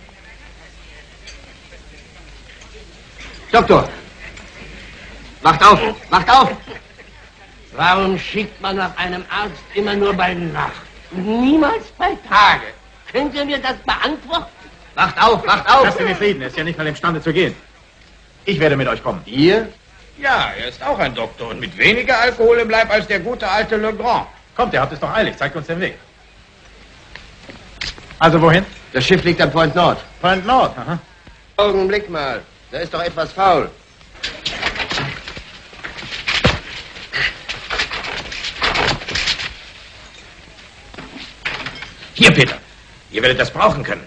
Doktor! Wacht auf! Wacht auf! Warum schickt man nach einem Arzt immer nur bei Nacht? Niemals bei Tage. Könnt ihr mir das beantworten? Wacht auf! Wacht auf! Lasst ihn in Frieden, er ist ja nicht mal imstande zu gehen. Ich werde mit euch kommen. Ihr? Ja, er ist auch ein Doktor und mit weniger Alkohol im Leib als der gute alte Legrand. Kommt, ihr habt es doch eilig. Zeigt uns den Weg. Also wohin? Das Schiff liegt am Point Nord. Point Nord, aha. Augenblick mal. Da ist doch etwas faul. Hier, Peter. Ihr werdet das brauchen können.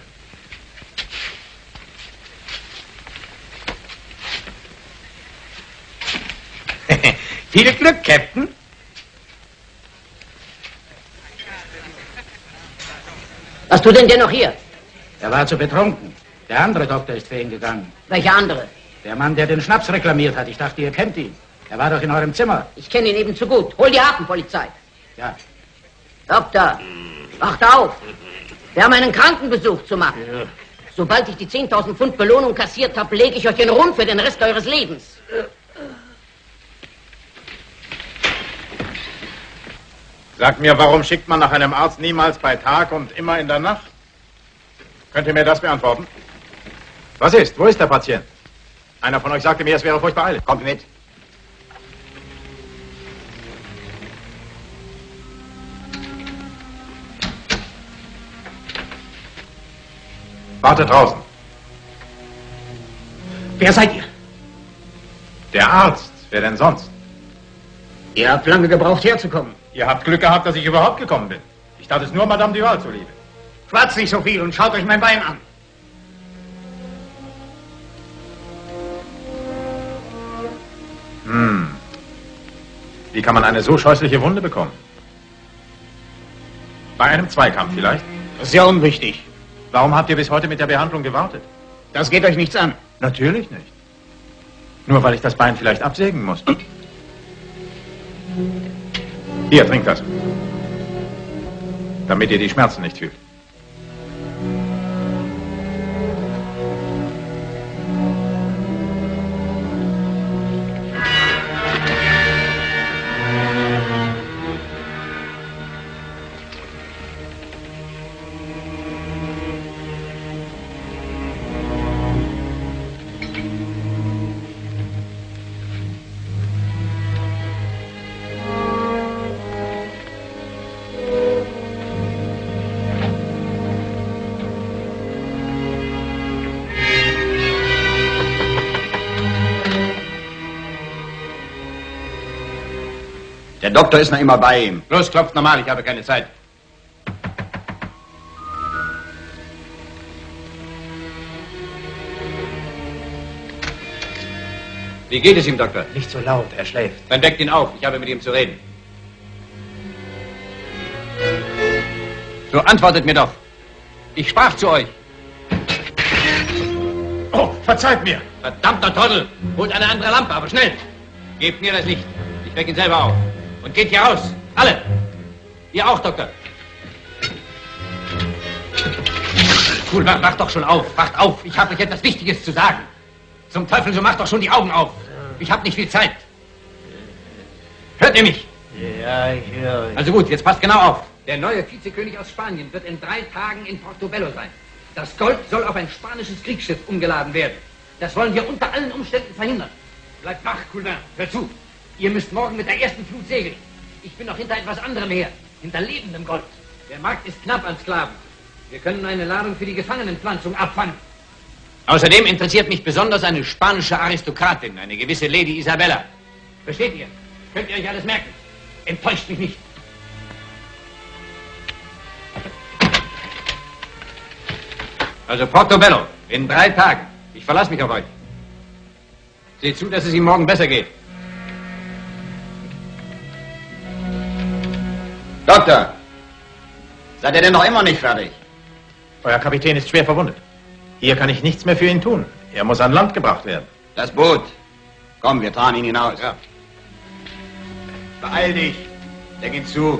Viel Glück, Captain. Was tut denn der noch hier? Er war zu betrunken. Der andere Doktor ist für ihn gegangen. Welcher andere? Der Mann, der den Schnaps reklamiert hat. Ich dachte, ihr kennt ihn. Er war doch in eurem Zimmer. Ich kenne ihn eben zu gut. Hol die Hafenpolizei. Ja. Doktor, wacht auf. Wir haben einen Krankenbesuch zu machen. Ja. Sobald ich die 10.000 Pfund Belohnung kassiert habe, lege ich euch in Ruhm für den Rest eures Lebens. Sagt mir, warum schickt man nach einem Arzt niemals bei Tag und immer in der Nacht? Könnt ihr mir das beantworten? Was ist? Wo ist der Patient? Einer von euch sagte mir, es wäre furchtbar eilig. Kommt mit. Wartet draußen. Wer seid ihr? Der Arzt. Wer denn sonst? Ihr habt lange gebraucht, herzukommen. Ihr habt Glück gehabt, dass ich überhaupt gekommen bin. Ich tat es nur Madame Duval zuliebe. Schwatzt nicht so viel und schaut euch mein Bein an. Wie kann man eine so scheußliche Wunde bekommen? Bei einem Zweikampf vielleicht? Das ist ja unwichtig. Warum habt ihr bis heute mit der Behandlung gewartet? Das geht euch nichts an. Natürlich nicht. Nur weil ich das Bein vielleicht absägen muss. Hier, trinkt das. Damit ihr die Schmerzen nicht fühlt. Der Doktor ist noch immer bei ihm. Los, klopft normal, ich habe keine Zeit. Wie geht es ihm, Doktor? Nicht so laut, er schläft. Dann weckt ihn auf, ich habe mit ihm zu reden. So, antwortet mir doch. Ich sprach zu euch. Oh, verzeiht mir. Verdammter Trottel! Holt eine andere Lampe, aber schnell! Gebt mir das Licht. Ich weck ihn selber auf. Und geht hier raus. Alle! Ihr auch, Doktor. Cool, macht doch schon auf. Wacht auf. Ich habe euch etwas Wichtiges zu sagen. Zum Teufel, so macht doch schon die Augen auf. Ich habe nicht viel Zeit. Hört ihr mich? Ja, ich höre. Also gut, jetzt passt genau auf. Der neue Vizekönig aus Spanien wird in 3 Tagen in Portobello sein. Das Gold soll auf ein spanisches Kriegsschiff umgeladen werden. Das wollen wir unter allen Umständen verhindern. Bleibt wach, Coulin. Hört zu. Ihr müsst morgen mit der ersten Flut segeln. Ich bin noch hinter etwas anderem her. Hinter lebendem Gold. Der Markt ist knapp an Sklaven. Wir können eine Ladung für die Gefangenenpflanzung abfangen. Außerdem interessiert mich besonders eine spanische Aristokratin, eine gewisse Lady Isabella. Versteht ihr? Könnt ihr euch alles merken? Enttäuscht mich nicht. Also Portobello, in 3 Tagen. Ich verlasse mich auf euch. Seht zu, dass es ihm morgen besser geht. Doktor, seid ihr denn noch immer nicht fertig? Euer Kapitän ist schwer verwundet. Hier kann ich nichts mehr für ihn tun. Er muss an Land gebracht werden. Das Boot. Komm, wir tragen ihn hinaus. Ja. Beeil dich. Deck ihn zu.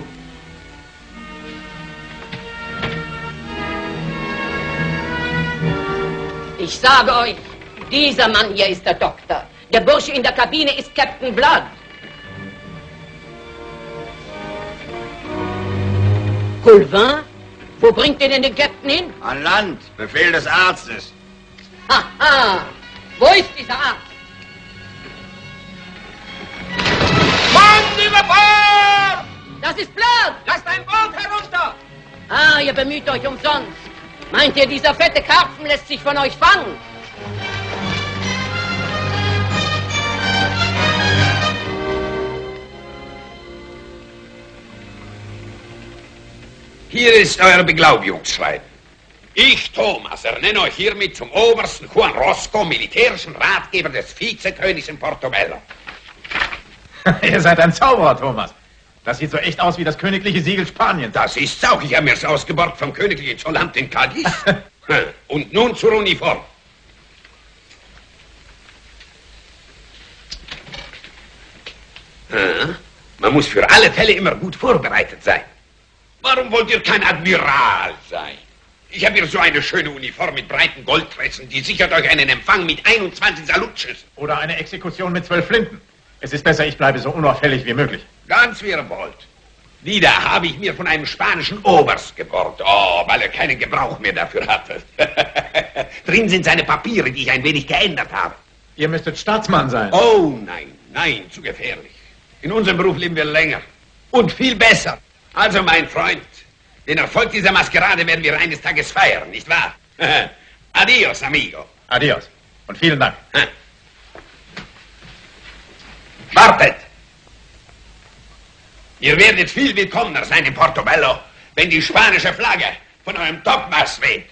Ich sage euch, dieser Mann hier ist der Doktor. Der Bursche in der Kabine ist Captain Blood. Coulvin? Wo bringt ihr denn den Captain hin? An Land. Befehl des Arztes. Haha! Wo ist dieser Arzt? Mann, über Bord! Das ist Blood! Lasst ein Boot herunter! Ah, ihr bemüht euch umsonst. Meint ihr, dieser fette Karpfen lässt sich von euch fangen? Hier ist euer Beglaubigungsschreiben. Ich, Thomas, ernenne euch hiermit zum obersten Juan Rosco, militärischen Ratgeber des Vizekönigs in Portobello. Ihr seid ein Zauberer, Thomas. Das sieht so echt aus wie das königliche Siegel Spaniens. Das ist's auch. Ich habe mir's ausgeborgt vom königlichen Zollamt in Cadiz. Und nun zur Uniform. Man muss für alle Fälle immer gut vorbereitet sein. Warum wollt ihr kein Admiral sein? Ich habe hier so eine schöne Uniform mit breiten Goldtressen, die sichert euch einen Empfang mit 21 Salutschüssen. Oder eine Exekution mit 12 Flinten. Es ist besser, ich bleibe so unauffällig wie möglich. Ganz wie ihr wollt. Wieder habe ich mir von einem spanischen Oberst geborgt. Oh, weil er keinen Gebrauch mehr dafür hatte. Drin sind seine Papiere, die ich ein wenig geändert habe. Ihr müsstet Staatsmann sein. Oh, nein, nein, zu gefährlich. In unserem Beruf leben wir länger. Und viel besser. Also, mein Freund, den Erfolg dieser Maskerade werden wir eines Tages feiern, nicht wahr? Adios, amigo. Adios. Und vielen Dank. Wartet! Ihr werdet viel willkommener sein in Portobello, wenn die spanische Flagge von eurem Topmast weht.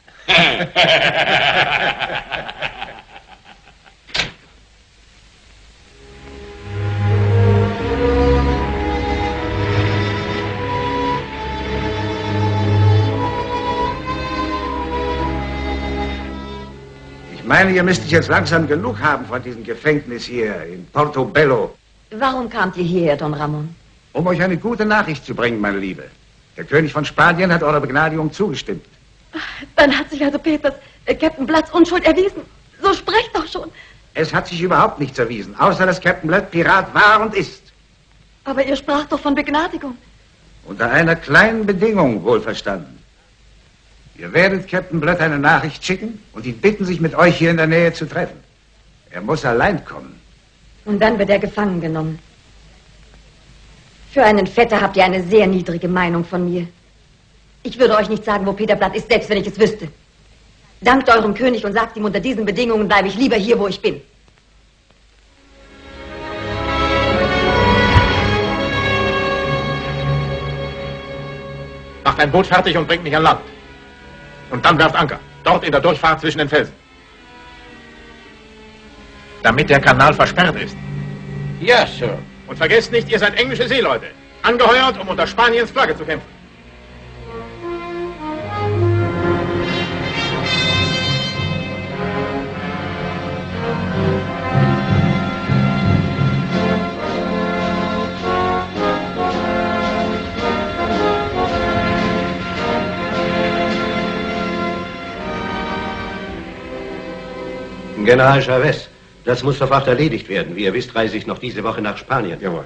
Ich meine, ihr müsst jetzt langsam genug haben von diesem Gefängnis hier in Portobello. Warum kamt ihr hierher, Don Ramon? Um euch eine gute Nachricht zu bringen, meine Liebe. Der König von Spanien hat eurer Begnadigung zugestimmt. Dann hat sich also Peters, Captain Bloods Unschuld erwiesen. So sprecht doch schon. Es hat sich überhaupt nichts erwiesen, außer dass Captain Blood Pirat war und ist. Aber ihr spracht doch von Begnadigung. Unter einer kleinen Bedingung, wohlverstanden. Ihr werdet Captain Blood eine Nachricht schicken und ihn bitten, sich mit euch hier in der Nähe zu treffen. Er muss allein kommen. Und dann wird er gefangen genommen. Für einen Vetter habt ihr eine sehr niedrige Meinung von mir. Ich würde euch nicht sagen, wo Peter Blood ist, selbst wenn ich es wüsste. Dankt eurem König und sagt ihm, unter diesen Bedingungen bleibe ich lieber hier, wo ich bin. Macht ein Boot fertig und bringt mich an Land. Und dann werft Anker, dort in der Durchfahrt zwischen den Felsen. Damit der Kanal versperrt ist. Ja, Sir. Und vergesst nicht, ihr seid englische Seeleute. Angeheuert, um unter Spaniens Flagge zu kämpfen. General Chavez, das muss sofort erledigt werden. Wie ihr wisst, reise ich noch diese Woche nach Spanien. Jawohl.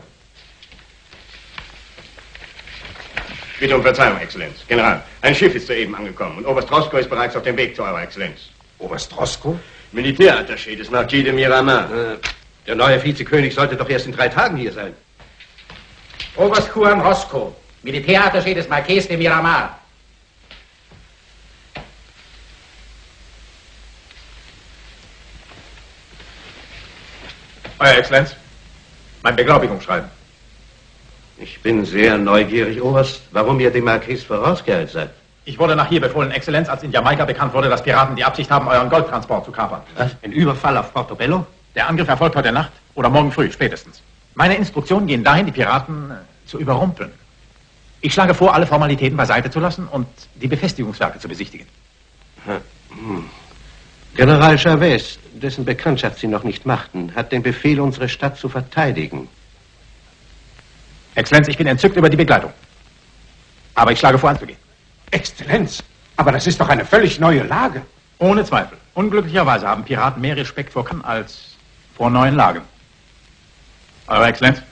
Bitte um Verzeihung, Exzellenz. General, ein Schiff ist soeben angekommen und Oberst Roscoe ist bereits auf dem Weg zu Eurer Exzellenz. Oberst Roscoe? Militärattaché des Marquis de Miramar. Der neue Vizekönig sollte doch erst in 3 Tagen hier sein. Oberst Juan Roscoe, Militärattaché des Marquis de Miramar. Euer Exzellenz, mein Beglaubigungsschreiben. Ich bin sehr neugierig, Oberst, warum ihr dem Marquis vorausgeeilt seid. Ich wurde nach hier befohlen, Exzellenz, als in Jamaika bekannt wurde, dass Piraten die Absicht haben, euren Goldtransport zu kapern. Was? Ein Überfall auf Portobello? Der Angriff erfolgt heute Nacht oder morgen früh, spätestens. Meine Instruktionen gehen dahin, die Piraten zu überrumpeln. Ich schlage vor, alle Formalitäten beiseite zu lassen und die Befestigungswerke zu besichtigen. General Chavez, dessen Bekanntschaft Sie noch nicht machten, hat den Befehl, unsere Stadt zu verteidigen. Exzellenz, ich bin entzückt über die Begleitung. Aber ich schlage vor, anzugehen. Exzellenz, aber das ist doch eine völlig neue Lage. Ohne Zweifel. Unglücklicherweise haben Piraten mehr Respekt vor Cannes als vor neuen Lagen. Eure Exzellenz.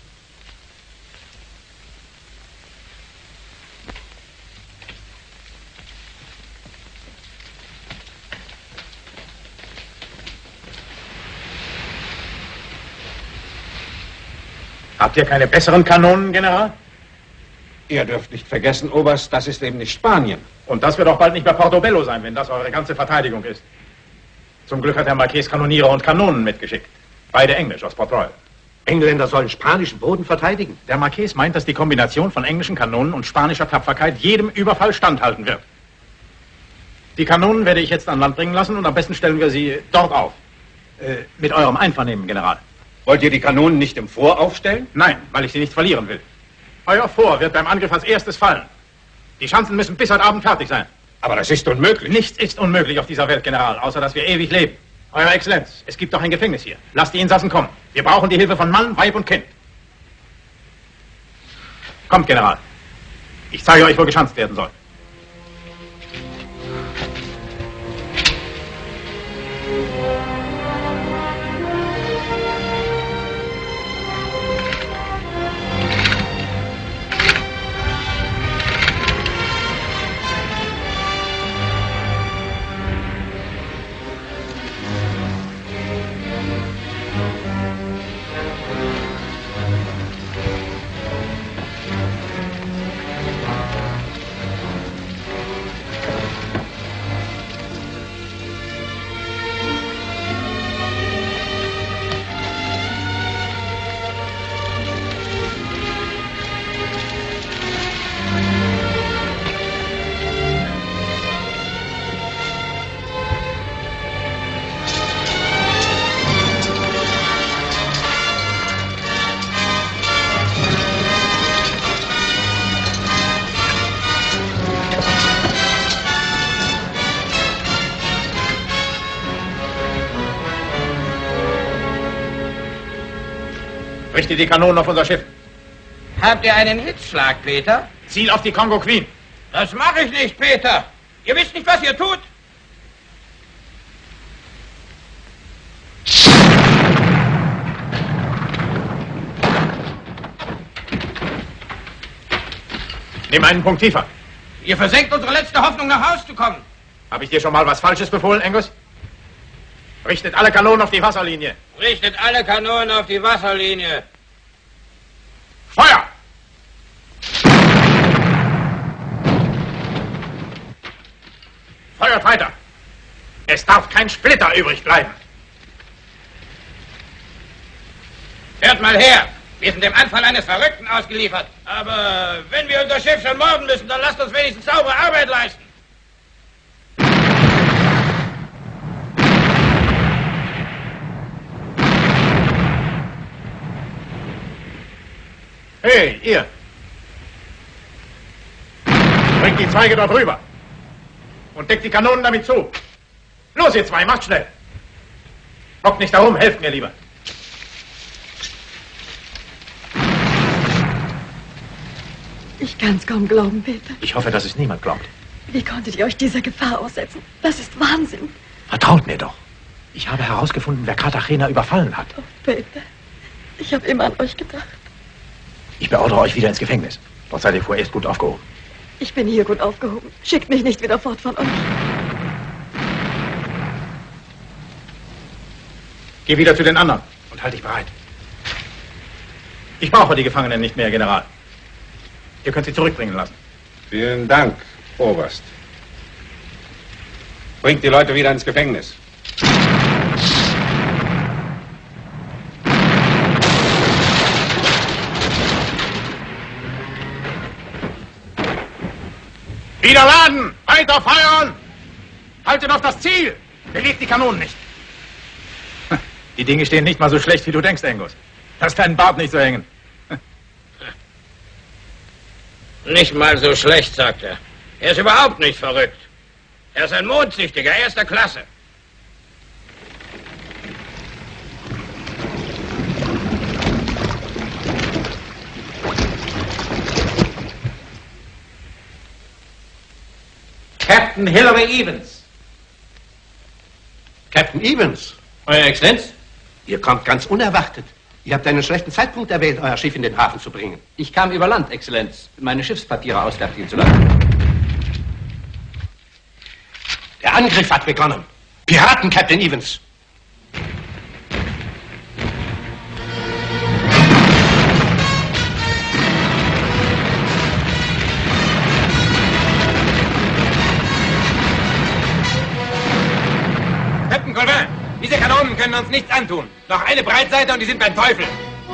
Habt ihr keine besseren Kanonen, General? Ihr dürft nicht vergessen, Oberst, das ist eben nicht Spanien. Und das wird auch bald nicht mehr Portobello sein, wenn das eure ganze Verteidigung ist. Zum Glück hat der Marquis Kanoniere und Kanonen mitgeschickt. Beide Englisch aus Port Royal. Engländer sollen spanischen Boden verteidigen? Der Marquis meint, dass die Kombination von englischen Kanonen und spanischer Tapferkeit jedem Überfall standhalten wird. Die Kanonen werde ich jetzt an Land bringen lassen und am besten stellen wir sie dort auf. Mit eurem Einvernehmen, General. Wollt ihr die Kanonen nicht im Fort aufstellen? Nein, weil ich sie nicht verlieren will. Euer Fort wird beim Angriff als erstes fallen. Die Schanzen müssen bis heute Abend fertig sein. Aber das ist unmöglich. Nichts ist unmöglich auf dieser Welt, General, außer dass wir ewig leben. Euer Exzellenz, es gibt doch ein Gefängnis hier. Lasst die Insassen kommen. Wir brauchen die Hilfe von Mann, Weib und Kind. Kommt, General. Ich zeige euch, wo geschanzt werden soll. Richte die Kanonen auf unser Schiff. Habt ihr einen Hitzschlag, Peter? Ziel auf die Kongo Queen. Das mache ich nicht, Peter. Ihr wisst nicht, was ihr tut. Nimm einen Punkt tiefer. Ihr versenkt unsere letzte Hoffnung, nach Haus zu kommen. Habe ich dir schon mal was Falsches befohlen, Angus? Richtet alle Kanonen auf die Wasserlinie. Richtet alle Kanonen auf die Wasserlinie. Feuer! Feuert weiter. Es darf kein Splitter übrig bleiben. Hört mal her. Wir sind dem Anfall eines Verrückten ausgeliefert. Aber wenn wir unser Schiff schon morden müssen, dann lasst uns wenigstens saubere Arbeit leisten. Hey, ihr! Bringt die Zweige dort rüber. Und deckt die Kanonen damit zu. Los, ihr zwei, macht schnell. Hockt nicht darum, helft mir lieber. Ich kann's kaum glauben, Peter. Ich hoffe, dass es niemand glaubt. Wie konntet ihr euch dieser Gefahr aussetzen? Das ist Wahnsinn. Vertraut mir doch. Ich habe herausgefunden, wer Cartagena überfallen hat. Oh, Peter, ich habe immer an euch gedacht. Ich beordere euch wieder ins Gefängnis. Dort seid ihr vorerst gut aufgehoben. Ich bin hier gut aufgehoben. Schickt mich nicht wieder fort von euch. Geh wieder zu den anderen und halt dich bereit. Ich brauche die Gefangenen nicht mehr, General. Ihr könnt sie zurückbringen lassen. Vielen Dank, Oberst. Bringt die Leute wieder ins Gefängnis. Wieder laden! Weiter feuern! Haltet auf das Ziel! Bewegt die Kanonen nicht! Die Dinge stehen nicht mal so schlecht, wie du denkst, Angus. Lass deinen Bart nicht so hängen. Nicht mal so schlecht, sagt er. Er ist überhaupt nicht verrückt. Er ist ein Mondsüchtiger, erster Klasse. Captain Hillary Evans. Captain Evans? Euer Exzellenz? Ihr kommt ganz unerwartet. Ihr habt einen schlechten Zeitpunkt erwählt, euer Schiff in den Hafen zu bringen. Ich kam über Land, Exzellenz, meine Schiffspapiere ausfertigen zu lassen. Der Angriff hat begonnen. Piraten, Captain Evans. Captain Colvin, diese Kanonen können uns nichts antun. Noch eine Breitseite und die sind beim Teufel.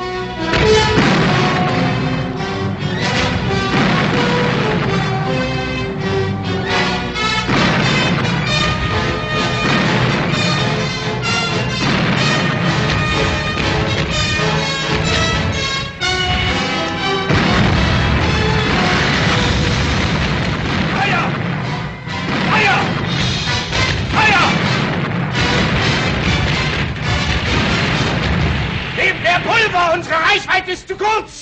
Pulver, unsere Reichweite ist zu kurz!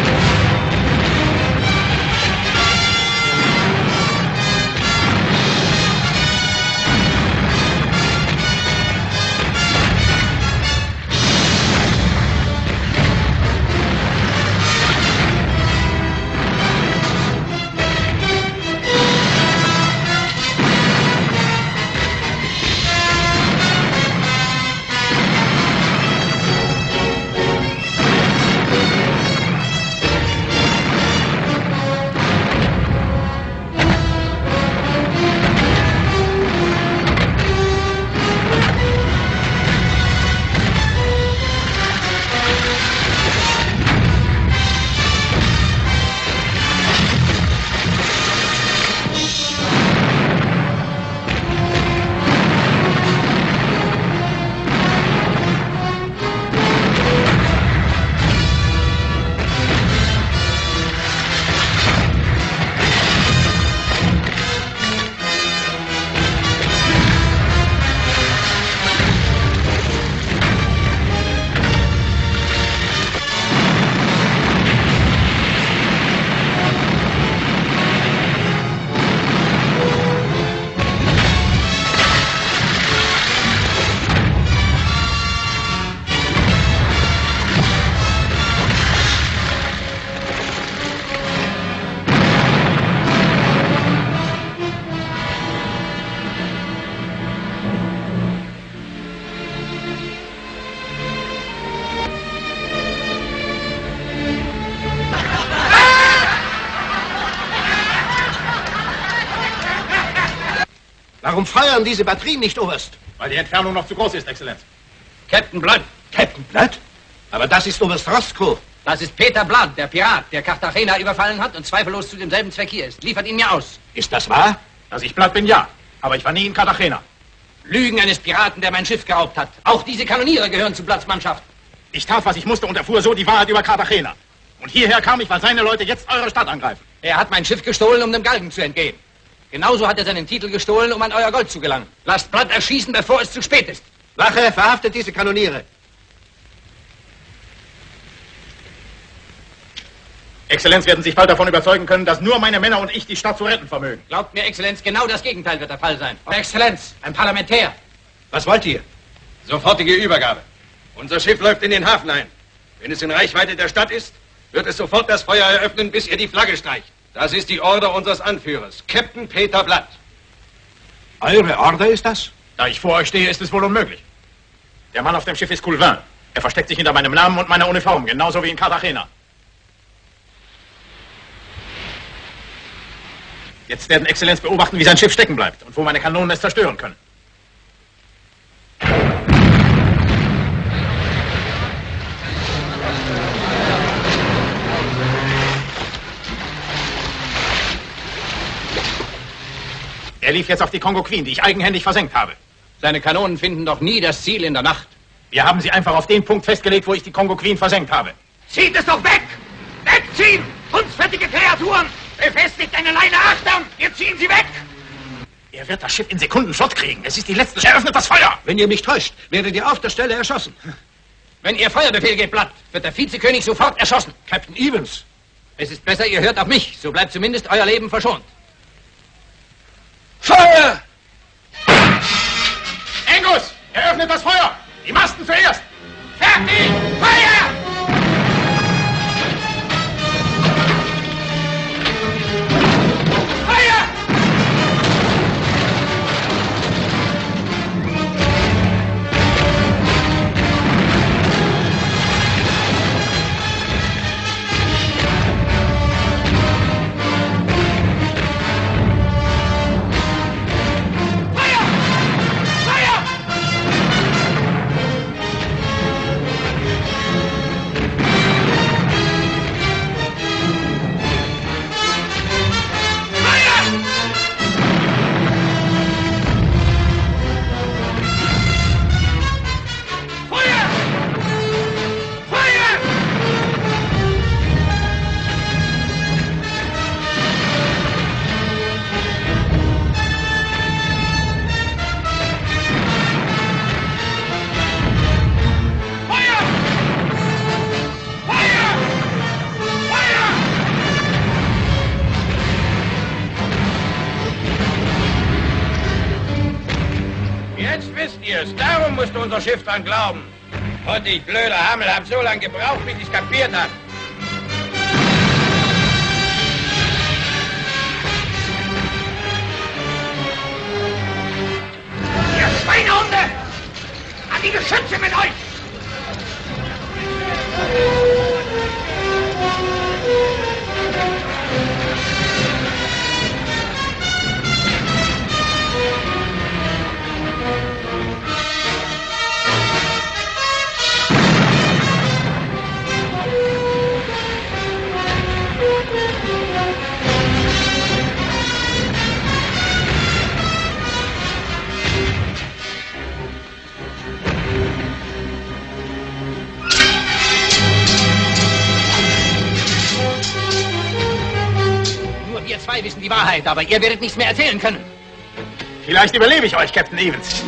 Warum feuern diese Batterien nicht, Oberst? Weil die Entfernung noch zu groß ist, Exzellenz. Captain Blood. Captain Blood? Aber das ist Oberst Roscoe. Das ist Peter Blood, der Pirat, der Cartagena überfallen hat und zweifellos zu demselben Zweck hier ist. Liefert ihn mir aus. Ist das wahr? Dass ich Blood bin, ja. Aber ich war nie in Cartagena. Lügen eines Piraten, der mein Schiff geraubt hat. Auch diese Kanoniere gehören zu Bloods Mannschaft. Ich tat, was ich musste und erfuhr so die Wahrheit über Cartagena. Und hierher kam ich, weil seine Leute jetzt eure Stadt angreifen. Er hat mein Schiff gestohlen, um dem Galgen zu entgehen. Genauso hat er seinen Titel gestohlen, um an euer Gold zu gelangen. Lasst Blood erschießen, bevor es zu spät ist. Wache, verhaftet diese Kanoniere. Exzellenz werden sich bald davon überzeugen können, dass nur meine Männer und ich die Stadt zu retten vermögen. Glaubt mir, Exzellenz, genau das Gegenteil wird der Fall sein. Exzellenz, ein Parlamentär. Was wollt ihr? Sofortige Übergabe. Unser Schiff läuft in den Hafen ein. Wenn es in Reichweite der Stadt ist, wird es sofort das Feuer eröffnen, bis ihr die Flagge streicht. Das ist die Order unseres Anführers, Captain Peter Blood. Eure Order ist das? Da ich vor euch stehe, ist es wohl unmöglich. Der Mann auf dem Schiff ist Coulvin. Er versteckt sich hinter meinem Namen und meiner Uniform, genauso wie in Cartagena. Jetzt werden Exzellenz beobachten, wie sein Schiff stecken bleibt und wo meine Kanonen es zerstören können. Er lief jetzt auf die Kongo Queen, die ich eigenhändig versenkt habe. Seine Kanonen finden doch nie das Ziel in der Nacht. Wir haben sie einfach auf den Punkt festgelegt, wo ich die Kongo Queen versenkt habe. Zieht es doch weg! Wegziehen! Hundsfettige Kreaturen! Befestigt eine Leine Achtung! Wir ziehen sie weg! Er wird das Schiff in Sekunden flott kriegen. Es ist die letzte. Eröffnet das Feuer! Wenn ihr mich täuscht, werdet ihr auf der Stelle erschossen. Wenn ihr Feuerbefehl gebt, Blood, wird der Vizekönig sofort erschossen. Captain Evans. Es ist besser, ihr hört auf mich. So bleibt zumindest euer Leben verschont. Feuer! Angus! Eröffnet das Feuer! Die Masten zuerst! Fertig! Feuer! Feuer! Darum musst du unser Schiff dran glauben. Und ich, blöder Hammel, hab so lange gebraucht, bis ich's kapiert hab. Ihr Schweinehunde! An die Geschütze mit euch! Wir zwei wissen die Wahrheit, aber ihr werdet nichts mehr erzählen können. Vielleicht überlebe ich euch, Captain Evans.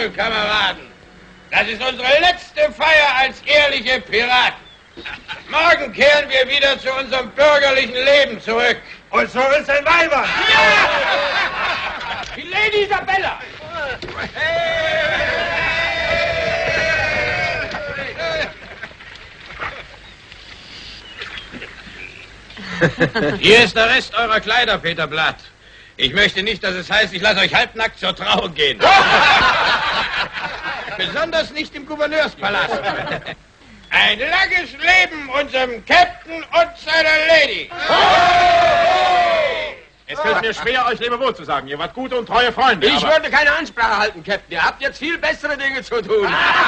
Jawohl, Kameraden. Das ist unsere letzte Feier als ehrliche Piraten. Morgen kehren wir wieder zu unserem bürgerlichen Leben zurück. Und zu unseren Weibern. Ja! Die Lady Isabella. Hier ist der Rest eurer Kleider, Peter Blatt. Ich möchte nicht, dass es heißt, ich lasse euch halbnackt zur Trauung gehen. Besonders nicht im Gouverneurspalast. Ein langes Leben unserem Captain und seiner Lady. Es fällt mir schwer, euch Lebewohl zu sagen. Ihr wart gute und treue Freunde. Ich wollte keine Ansprache halten, Captain. Ihr habt jetzt viel bessere Dinge zu tun.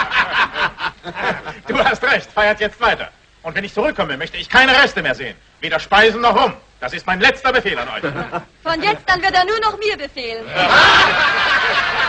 Du hast recht. Feiert jetzt weiter. Und wenn ich zurückkomme, möchte ich keine Reste mehr sehen. Weder Speisen noch Rum. Das ist mein letzter Befehl an euch. Von jetzt an wird er nur noch mir befehlen.